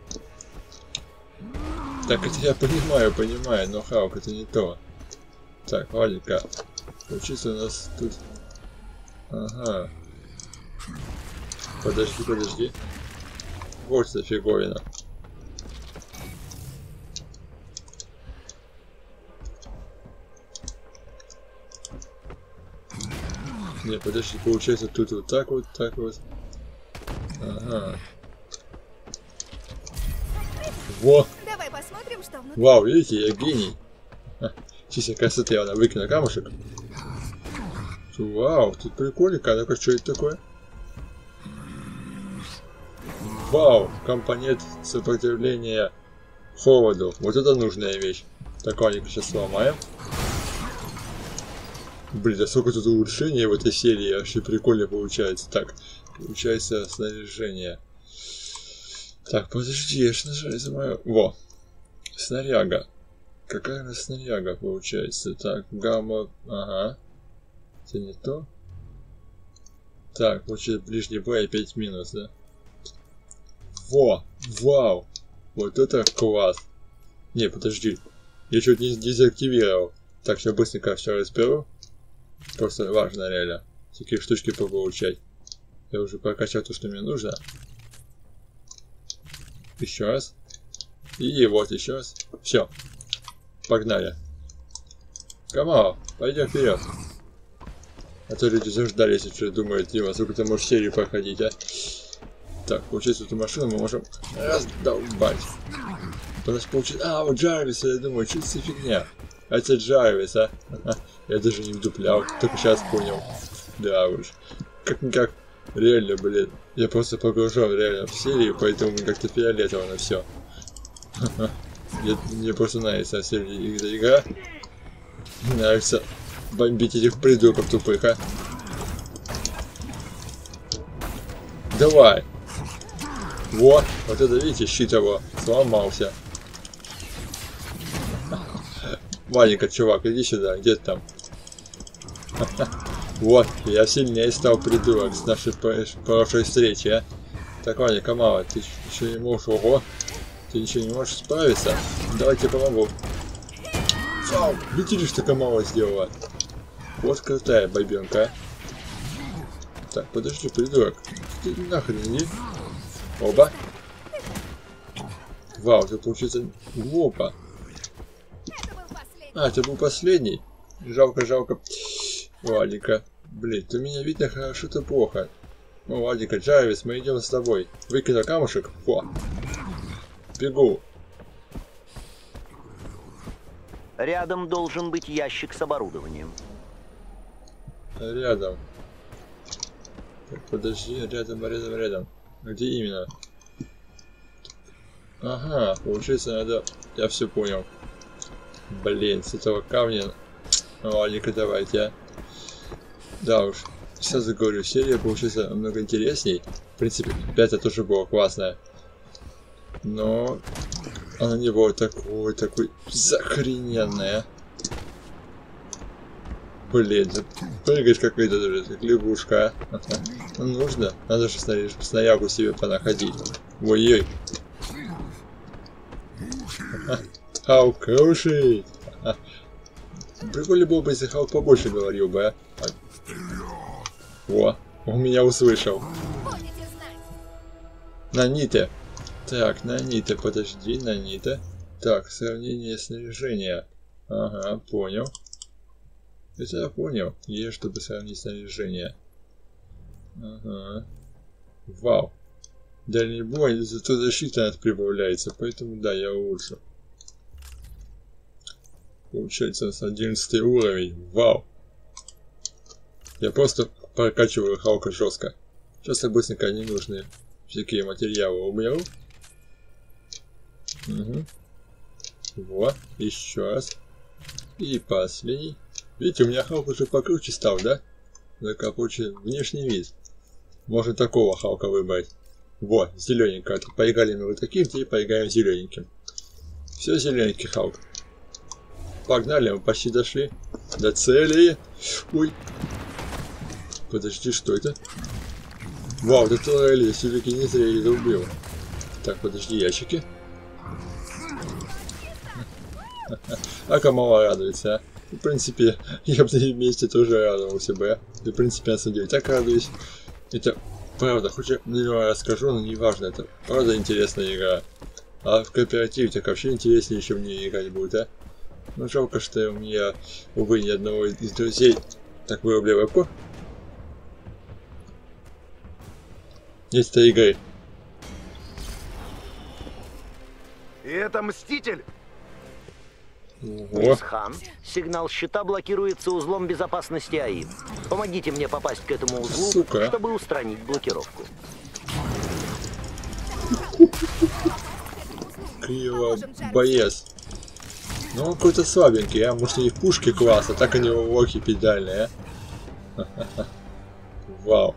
Так, это я понимаю, но Халк это не то. Так, ладненько. Получится у нас тут... Ага. Подожди. Вот эта фиговина. Не, подожди, получается тут вот так вот, Ага. Во! Давай посмотрим, что внутри. Вау, видите, я гений. Чисто красоты, я выкину камушек. Вау, тут прикольненько, ну-ка, что это такое? Вау, компонент сопротивления холоду. Вот это нужная вещь. Так, ладненько, сейчас сломаем. Блин, да сколько тут улучшений в этой серии, вообще прикольно получается. Так, получается снаряжение. Так, подожди, я же нажал за мою... Во, снаряга. Какая у нас снаряга получается? Так, гамма... Ага. Это не то. Так, получается ближний бой опять минус, да? Во! Вау! Вот это класс! Не, подожди. Я чуть не дезактивировал. Так, сейчас быстренько все разберу. Просто важно реально. Такие штучки получать. Я уже прокачал то, что мне нужно. Еще раз. И вот еще раз. Все. Погнали. Камао, пойдем вперед. А то люди заждали, если что думают, Дима, сколько ты можешь серию проходить, а? Так, получается, эту машину мы можем раздолбать. А, вот Джарвис, я думаю, что это за фигня? А это Джарвис, а? Я даже не вдуплял, только сейчас понял. Да уж. Как-никак, реально, блин. Я просто погружен реально в серию, поэтому как-то фиолетово на все. Мне просто нравится эта игра. Нравится бомбить этих придурков тупых, а? Давай! Вот это, видите, щит его сломался. Маленький чувак, иди сюда, где ты там? Вот, я сильнее стал, придурок, с нашей прошлой встречи, а? Так, Ваня, Камала, ты еще не можешь, ого, ты еще не можешь справиться? Давай тебе помогу. Вау, видели, что Камала сделала? Вот крутая бабенка, а? Так, подожди, придурок, ты нахрен иди. Оба. Вау, это получается глупо. А, это был последний. Жалко, жалко. Ладненько. Блин, то меня видно хорошо-то плохо. Ну, ладненько, Джарвис, мы идем с тобой. Выкину камушек. Фу. Бегу. Рядом должен быть ящик с оборудованием. Рядом. Так, подожди, рядом. Где именно? Ага, получается надо... Я все понял. Блин, с этого камня... Ладненько, давайте, а. Да уж. Сейчас говорю, серия получится намного интересней. В принципе, 5 тоже было классная. Но... Она не была такой захрененная. Блин, прыгаешь какой-то даже, как лягушка, а? Ну, нужно. Надо же снарягу себе понаходить. Ой-ой. Халк крушит. Прикольно было бы, если Халк побольше говорил бы, а? О, он меня услышал. Наните. Так, наните, подожди, наните. Так, сравнение снаряжения. Ага, понял. Это я понял. Есть, чтобы сравнить снаряжение. Ага. Вау. Дальний бой, зато защита прибавляется, поэтому да, я улучшу. Получается, у нас 11 уровень. Вау. Я просто прокачиваю Халка жестко. Сейчас я быстренько ненужные всякие материалы уберу. Угу. Вот, еще раз. И последний. Видите, у меня Халк уже покруче стал, да? Только получил внешний вид. Можно такого Халка выбрать. Вот, зелененький. Поиграли мы вот таким, теперь поиграем зелененьким. Все, зелененький Халк. Погнали, мы почти дошли до цели. Ой. Подожди, что это? Вау, это турели, все-таки не зря я это убил. Так, подожди, ящики. А Камала радуется, а? В принципе, я бы на ее месте тоже радовался бы. И, в принципе, на самом деле, так радуюсь. Это правда, хоть я расскажу, но не важно, это правда интересная игра. А в кооперативе так вообще интереснее еще в нее играть будет, а? Ну, жалко, что у меня, увы, ни одного из друзей так вырубли вебку. Есть этой игры. И это Мститель? Мисс Хан, сигнал щита блокируется узлом безопасности АИМ. Помогите мне попасть к этому узлу, сука, чтобы устранить блокировку. Криво, боец. Ну, он какой-то слабенький, а? Может, у них пушки класса, так они его локи педальные, а? Вау.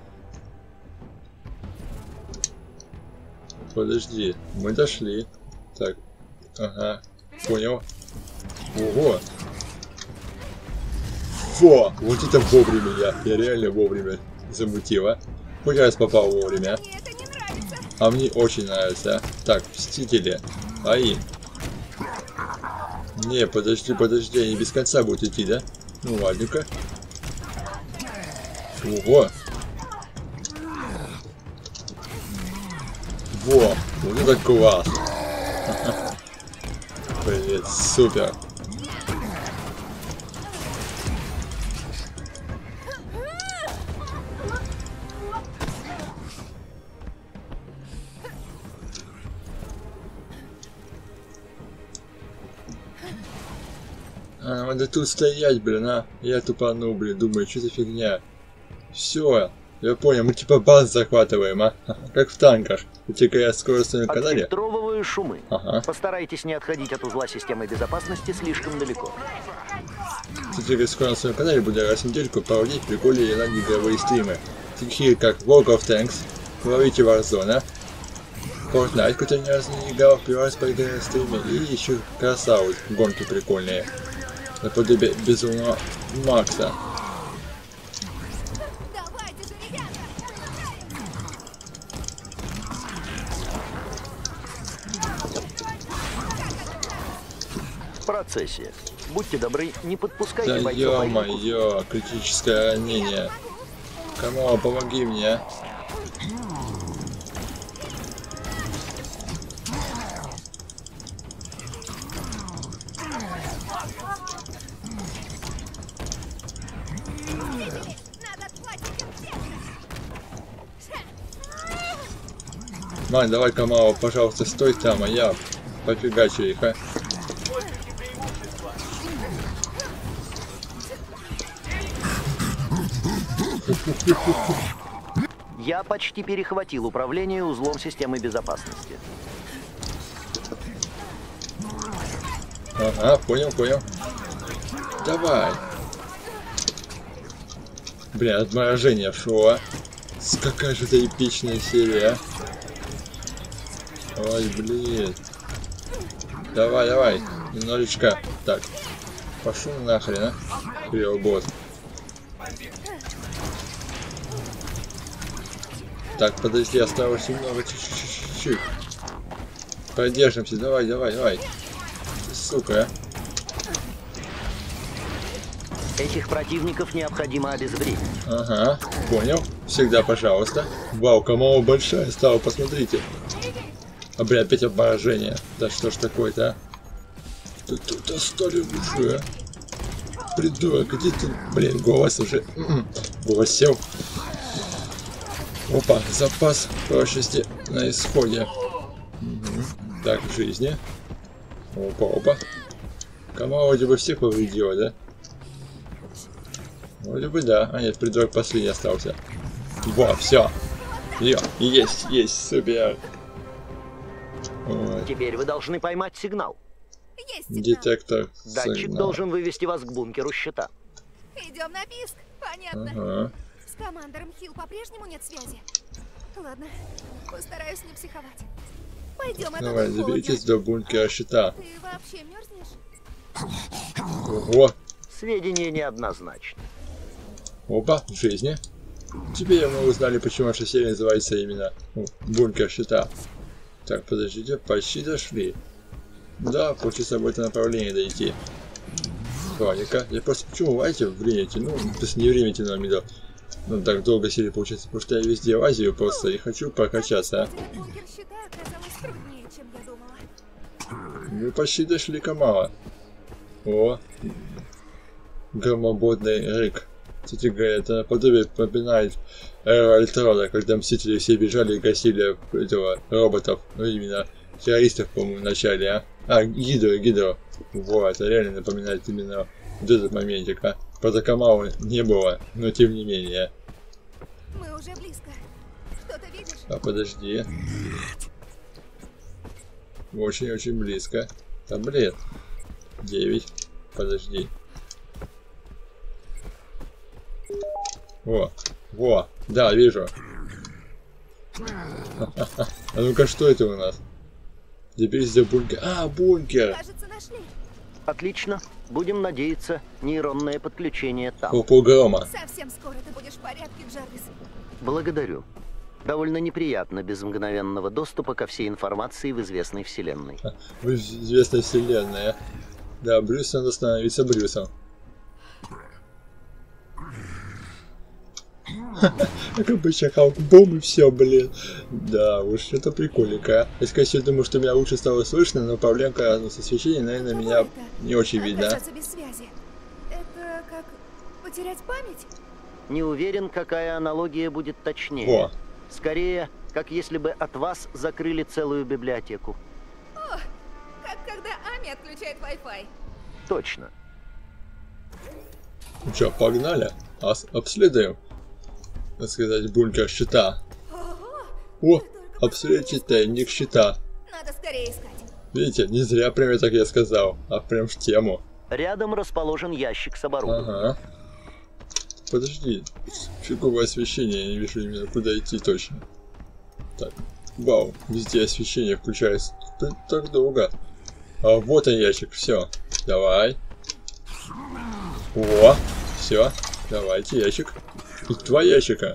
Подожди, мы дошли. Так, ага, понял. Ого. Фу, вот это вовремя я реально вовремя замутила. Хоть раз попал вовремя. Мне это не нравится. А мне очень нравится. Так, Мстители. Аим. Не, подожди, они без конца будут идти, да? Ну ладненько. Ого. Во, вот это класс. Привет, супер. Надо тут стоять, блин, а. Я тупанул, блин, думаю, что за фигня. Все, я понял, мы типа баз захватываем, а? Как в танках. Утекая скоростью на канале. Отфильтровываю шумы. Ага. Постарайтесь не отходить от узла системы безопасности слишком далеко. Утекая скоростью на канале, буду раз в недельку проводить прикольные игровые стримы. Такие как World of Tanks, ловите Warzone, Fortnite, который ни разу не играл, первый раз поиграю на стриме, и еще Красаут, гонки прикольные. Наподобие Безумного Макса. Давайте же, ребята! В процессе. Будьте добры, не подпускайте Да бойцов Аим. ё-моё, критическое ранение. Кому помоги мне. Надо отхватить их всех! Мань, давай, Камао, пожалуйста, стой там, а я пофигачу их, а. Я почти перехватил управление узлом системы безопасности. Ага, понял. Давай. Бля, отморожение шло. Какая же это эпичная серия. Ой, блин. Давай. Немножечко. Так. Пошел нахрен, а. Бот. Так, подожди, осталось немного, чуть-чуть. Продержимся, давай. Сука, Этих противников необходимо обезвредить. Ага, понял. Всегда, пожалуйста. Вау, Камао большая стала, посмотрите. А, бля, опять обморожение. Да что ж такое-то, а? Тут достали уже. Придурок, иди ты. Блин, голос уже. Голос сел. Опа, запас прочности на исходе. Угу. Так, жизни. Опа. Камао вроде бы всех повредила, да? Вроде бы да. А нет, придурок последний остался. Во, все. Есть, супер. Ой. Теперь вы должны поймать сигнал. Есть сигнал. Детектор Датчик сигнала. должен вывести вас к бункеру щита. Идем на писк. Понятно. Ага. С командором Хилл по-прежнему нет связи. Ладно, постараюсь не психовать. Пойдем, а то Давай, тут заберитесь холодно. до бункера щита. Ты вообще мерзнешь? Ого. Сведения неоднозначны. Опа, жизни. Теперь мы узнали, почему наша серия называется именно бункер щита. Так, подождите, почти дошли. Да, получится в это направление дойти. Ладненько. Я просто почему лайте время тяну? То есть не время тяну, а медал. Ну так долго серия получается, потому что я везде лазию просто и хочу прокачаться. Бункер щита оказалось труднее, чем я думала. Мы почти дошли Камала. О, громободный рык. Кстати говоря, это наподобие напоминает Эру Альтрона, когда Мстители все бежали и гасили этого роботов, ну именно террористов, по-моему, в начале, а? Гидру. Вот, это реально напоминает именно вот этот моментик, а? Правда, Камала не было, но тем не менее. Мы уже близко. Что-то видишь? А подожди. Очень-очень близко. Таблет. 9. Подожди. Во. Да, вижу. А ну-ка, что это у нас? Заберись за бункер. А, бункер. Кажется, нашли. Отлично. Будем надеяться, нейронное подключение там. Попу грома. Совсем скоро ты будешь в порядке, Джарвис. Благодарю. Довольно неприятно без мгновенного доступа ко всей информации в известной вселенной. В известной вселенной. Да, Брюс надо становиться Брюсом. Как обычно, Халк, бум и все, блин. Да уж, это прикольненько. Я, конечно, думаю, что меня лучше стало слышно, но проблемка с освещением, наверное, меня не очень видно. Оказаться без связи. Это как потерять память? Не уверен, какая аналогия будет точнее. О. Скорее, как если бы от вас закрыли целую библиотеку. О, как когда Ами отключает Wi-Fi. Точно. Ну что, погнали? Обследуем, так сказать, бункер щита. О, обследуйте тайник щита. Надо скорее искать. Видите, не зря прям так я сказал, а прям в тему. Рядом расположен ящик с оборудованием. Ага. Подожди, фиговое освещение, я не вижу именно куда идти точно. Так, вау, везде освещение включается. Так долго. А вот он ящик, все. Давай. О, все. Давайте ящик. Тут два ящика.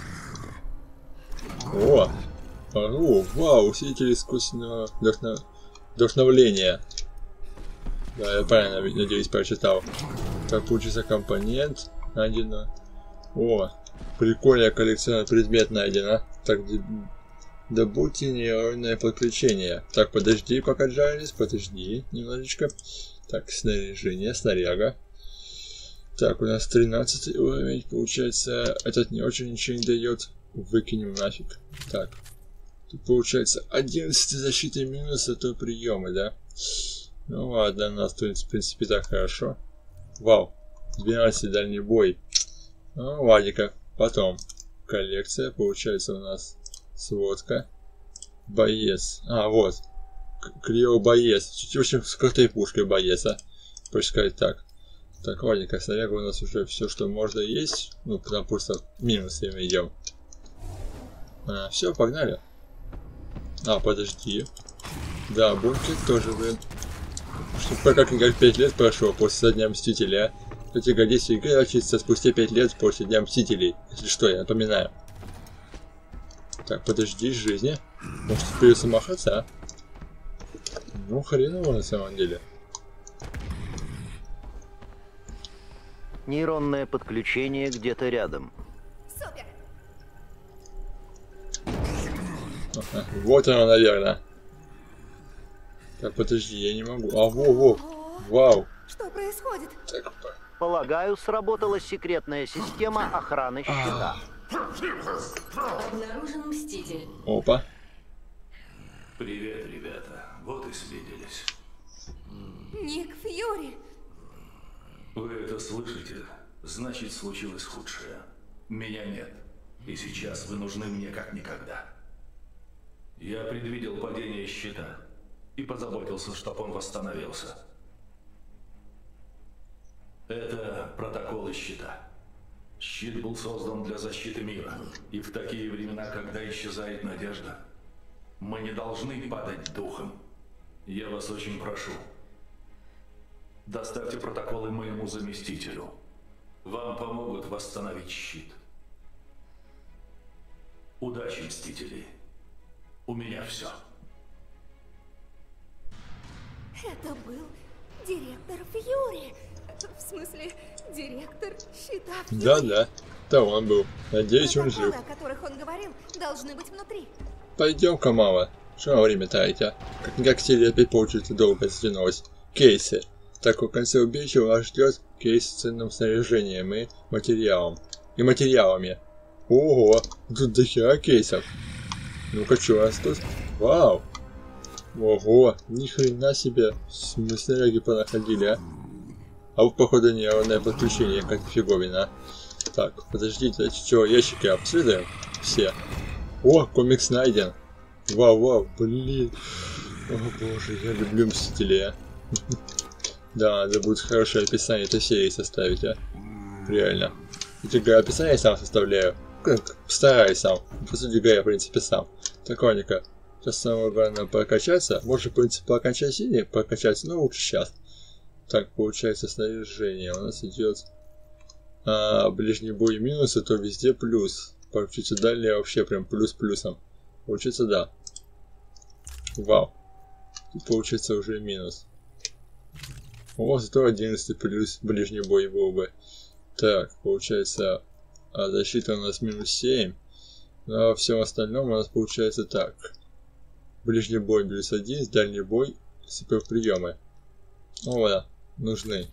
О, вау, усилитель искусственного вдохновления. Да, я правильно, надеюсь, прочитал. Так, получится компонент. Найдено. О, прикольная коллекционный предмет найдена. Так, добудьте нейронное подключение. Так, подожди, пока Джарвис, подожди немножечко. Так, снаряжение, снаряга. Так, у нас 13 уровень, получается, этот не очень ничего не дает. Выкинем нафиг. Так, тут получается 11 защиты минус, это приемы, да? Ну ладно, у нас тут, в принципе, так хорошо. Вау. 12 дальний бой. Ну, ладненько. Потом. Коллекция. Получается у нас сводка. Боец. А, вот. Крио-боец. В общем, с крутой пушкой боеца. Проще сказать так. Так, ладненько. Снаряга у нас уже все, что можно есть. Ну, потому просто минусы мы идем. Все, погнали. А, подожди. Да, бункер тоже, блин. Что как-никак 5 лет прошло после Дня Мстителя. Кстати, годится игра очистится спустя 5 лет после Дня Мстителей. Если что, я напоминаю. Так, подожди, жизни. Может, придется махаться, а? Ну, хреново на самом деле. Нейронное подключение где-то рядом. Супер! Ага, вот оно, наверное. Так, подожди, я не могу. А, во. Вау. Что происходит? Так, Полагаю, сработала секретная система охраны щита. Обнаружен Мститель. Опа. Привет, ребята. Вот и свиделись. Ник Фьюри. Вы это слышите? Значит, случилось худшее. Меня нет. И сейчас вы нужны мне как никогда. Я предвидел падение щита и позаботился, чтобы он восстановился. Это протоколы щита. Щит был создан для защиты мира. И в такие времена, когда исчезает надежда, мы не должны падать духом. Я вас очень прошу. Доставьте протоколы моему заместителю. Вам помогут восстановить щит. Удачи, Мстители. У меня все. Это был директор Фьюри. В смысле, директор щита Фьюри. Да, да он был. Надеюсь, он жив. Протоколы, о которых он говорил, должны быть внутри. Пойдем-ка, мама. Что на время тратить, а? Как серия опять получится долго затянулась. Кейсы. Так, в конце убежища вас ждет кейс с ценным снаряжением и материалом. И материалами. Ого, тут дохера кейсов. Ну-ка, что у нас тут? Вау. Ого, ни хрена себе. Мы снаряги понаходили, а? А вот, походу, нейронное подключение, как фиговина. Так, подождите, что, ящики обследуем? Все. О, комикс найден. Вау, блин. О боже, я люблю Мстителей. Да, надо будет хорошее описание этой серии составить, а. Реально. Я описание сам составляю. Стараюсь сам. По сути говоря, в принципе, сам. Так, ладненько. Сейчас самое главное прокачаться. Может, в принципе, по окончании серии прокачаться, но лучше сейчас. Так, получается снаряжение. У нас идет ближний бой минус, а то везде плюс. Получится далее вообще прям плюс плюсом. Получается да. Вау. Тут получается уже минус. О, зато 11 плюс ближний бой был бы. Так, получается защита у нас минус 7. Ну а во всем остальном у нас получается так. Ближний бой плюс 1, дальний бой суперприемы. Ну да, нужны.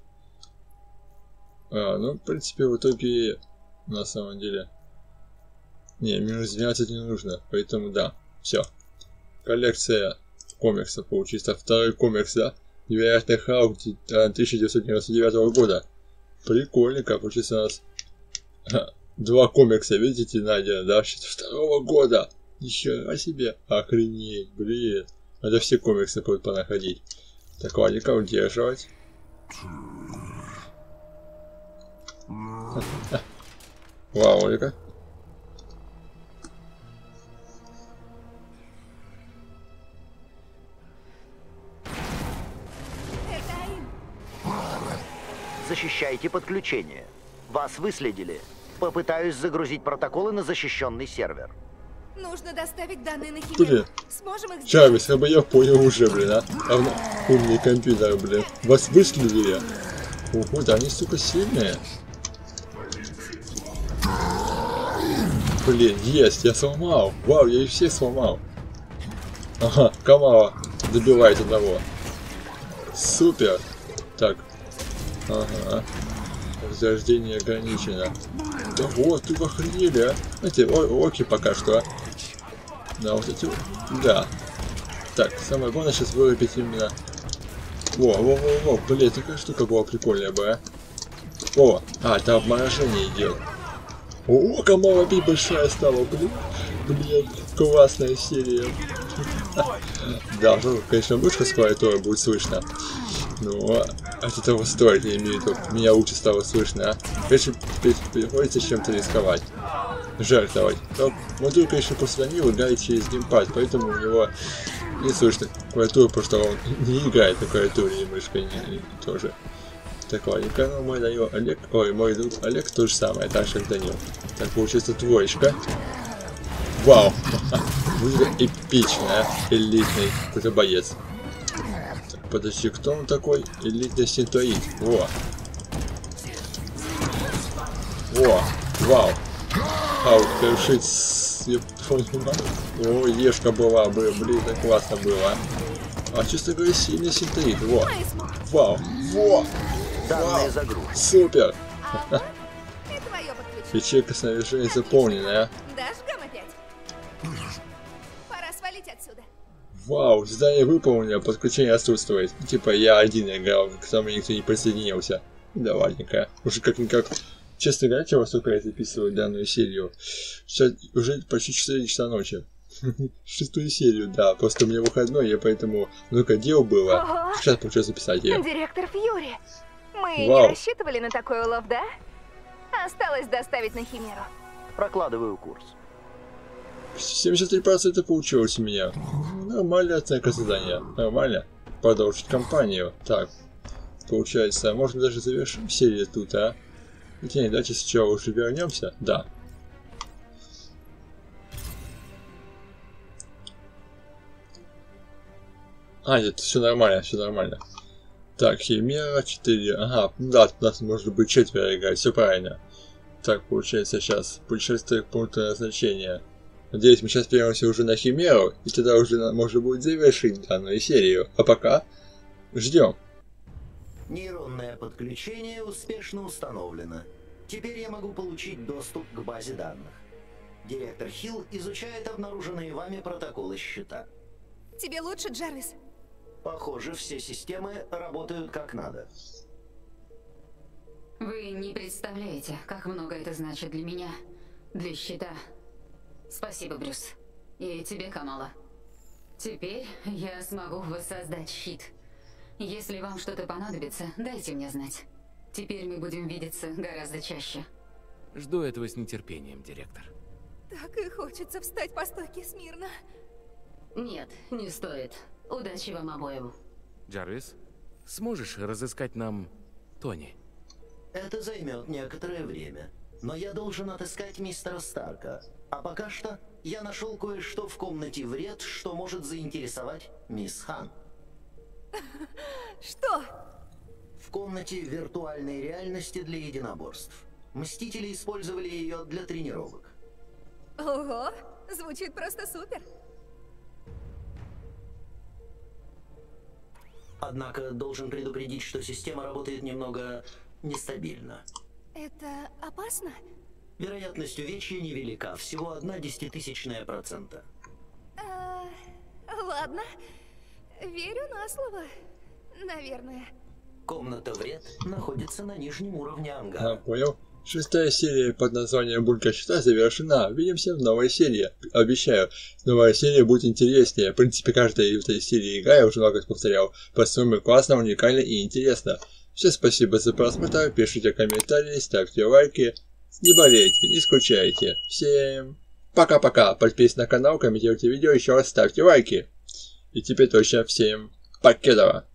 Ну, в принципе, в итоге, на самом деле... Не, минус 12 не нужно, поэтому да, все. Коллекция комиксов получится. Второй комикс, да? Невероятный Халк 1999 года. Прикольненько, получится у нас 2 комикса, видите, найдено, да? 62 года. Ничего себе. Охренеть, блин. Надо все комиксы будет понаходить. Так, ладненько, удерживать. Вау, ладненько. Защищайте подключение. Вас выследили. Попытаюсь загрузить протоколы на защищенный сервер. Нужно доставить данные на Химеру. Блин. Сможем их сделать? Чавес, я бы я понял уже, блин, а? Умный компьютер, блин. Вас выследили? Ого, да они, сука, сильные. Блин, есть, я сломал. Вау, я их всех сломал. Ага, Камала добивает одного. Супер. Так. Ага. Возрождение ограничено. Да вот, тут охренели, а. Эти оки пока что, а. Да, вот эти... Да. Так, самое главное сейчас вырубить именно... Во, блин, такая штука была прикольная бы, а. О, это обморожение идет. О, Камала опять большая стала, блин, классная серия. Да, ну, конечно, мышка с клавиатурой будет слышно. Но от этого стоит, я имею в виду, меня лучше стало слышно, а. Конечно, приходится чем-то рисковать. Жертвовать. Но модуль, конечно, после Данила играет через геймпад, поэтому у него не слышно клавиатуру, потому что он не играет на клавиатуре и мышкой тоже. Так, ладненько, ну мой Данил Олег, ой, мой друг Олег то же самое, так же как Данил. Так, получается двоечка. Вау! Выглядит эпично, элитный какой-то боец. Так, подожди, кто он такой? Элитный синтоид. Во! Вау! Крушить с... О, ешка была бы, блин, это классно было. А честно говоря, сильный синтоид. Вау! Данные загрузки. Супер! Ага. И твое подключение. Ячейка снаряжения заполнена, а? Дашь гамма-5? Пора свалить отсюда. Вау, задание выполнено, подключение отсутствует. Типа я один играл, к тому никто не присоединился. Да ладненько. Уже как-никак. Честно говоря, чего столько я записываю данную серию. Сейчас уже почти 4 часа ночи. 6-ю серию, да. Просто у меня выходной, я поэтому много дел было. Ого. Сейчас получилось записать ее. Директор Фьюри. Мы Вау. не рассчитывали на такой улов, да? Осталось доставить на Химеру. Прокладываю курс. 73% получилось у меня. Нормальная оценка задания. Нормально. Продолжить кампанию. Так. Получается, может даже завершим серию тут, а? Хотя не, давайте сначала уже вернемся. Да. Нет, все нормально, все нормально. Так, Химера 4. Ага, да, у нас может быть 4 играть, все правильно. Так, получается сейчас путешествие к пункту назначения. Надеюсь, мы сейчас вернемся уже на Химеру, и тогда уже можно будет завершить данную серию. А пока ждем. Нейронное подключение успешно установлено. Теперь я могу получить доступ к базе данных. Директор Хилл изучает обнаруженные вами протоколы счета. Тебе лучше, Джарвис? Похоже, все системы работают как надо. Вы не представляете, как много это значит для меня, для счета. Спасибо, Брюс. И тебе, Камала. Теперь я смогу воссоздать щит. Если вам что-то понадобится, дайте мне знать. Теперь мы будем видеться гораздо чаще. Жду этого с нетерпением, директор. Так и хочется встать по стойке смирно. Нет, не стоит. Удачи вам обоим. Джарвис, сможешь разыскать нам Тони? Это займет некоторое время. Но я должен отыскать мистера Старка. А пока что я нашел кое-что в комнате вред, что может заинтересовать мисс Хан. Что? В комнате виртуальной реальности для единоборств. Мстители использовали ее для тренировок. Ого, звучит просто супер. Однако должен предупредить, что система работает немного нестабильно. Это опасно? Вероятность увечья невелика, всего 0,1%. Ладно, верю на слово, наверное. Комната вред находится на нижнем уровне ангара. Понял. 6-я серия под названием «Булька щита» завершена. Увидимся в новой серии. Обещаю, новая серия будет интереснее. В принципе, каждая из этой серии игра я уже много раз повторял. По-своему классно, уникально и интересно. Всем спасибо за просмотр. Пишите комментарии, ставьте лайки. Не болейте, не скучайте. Всем пока-пока. Подписывайтесь на канал, комментируйте видео, еще раз ставьте лайки. И теперь точно всем покедова.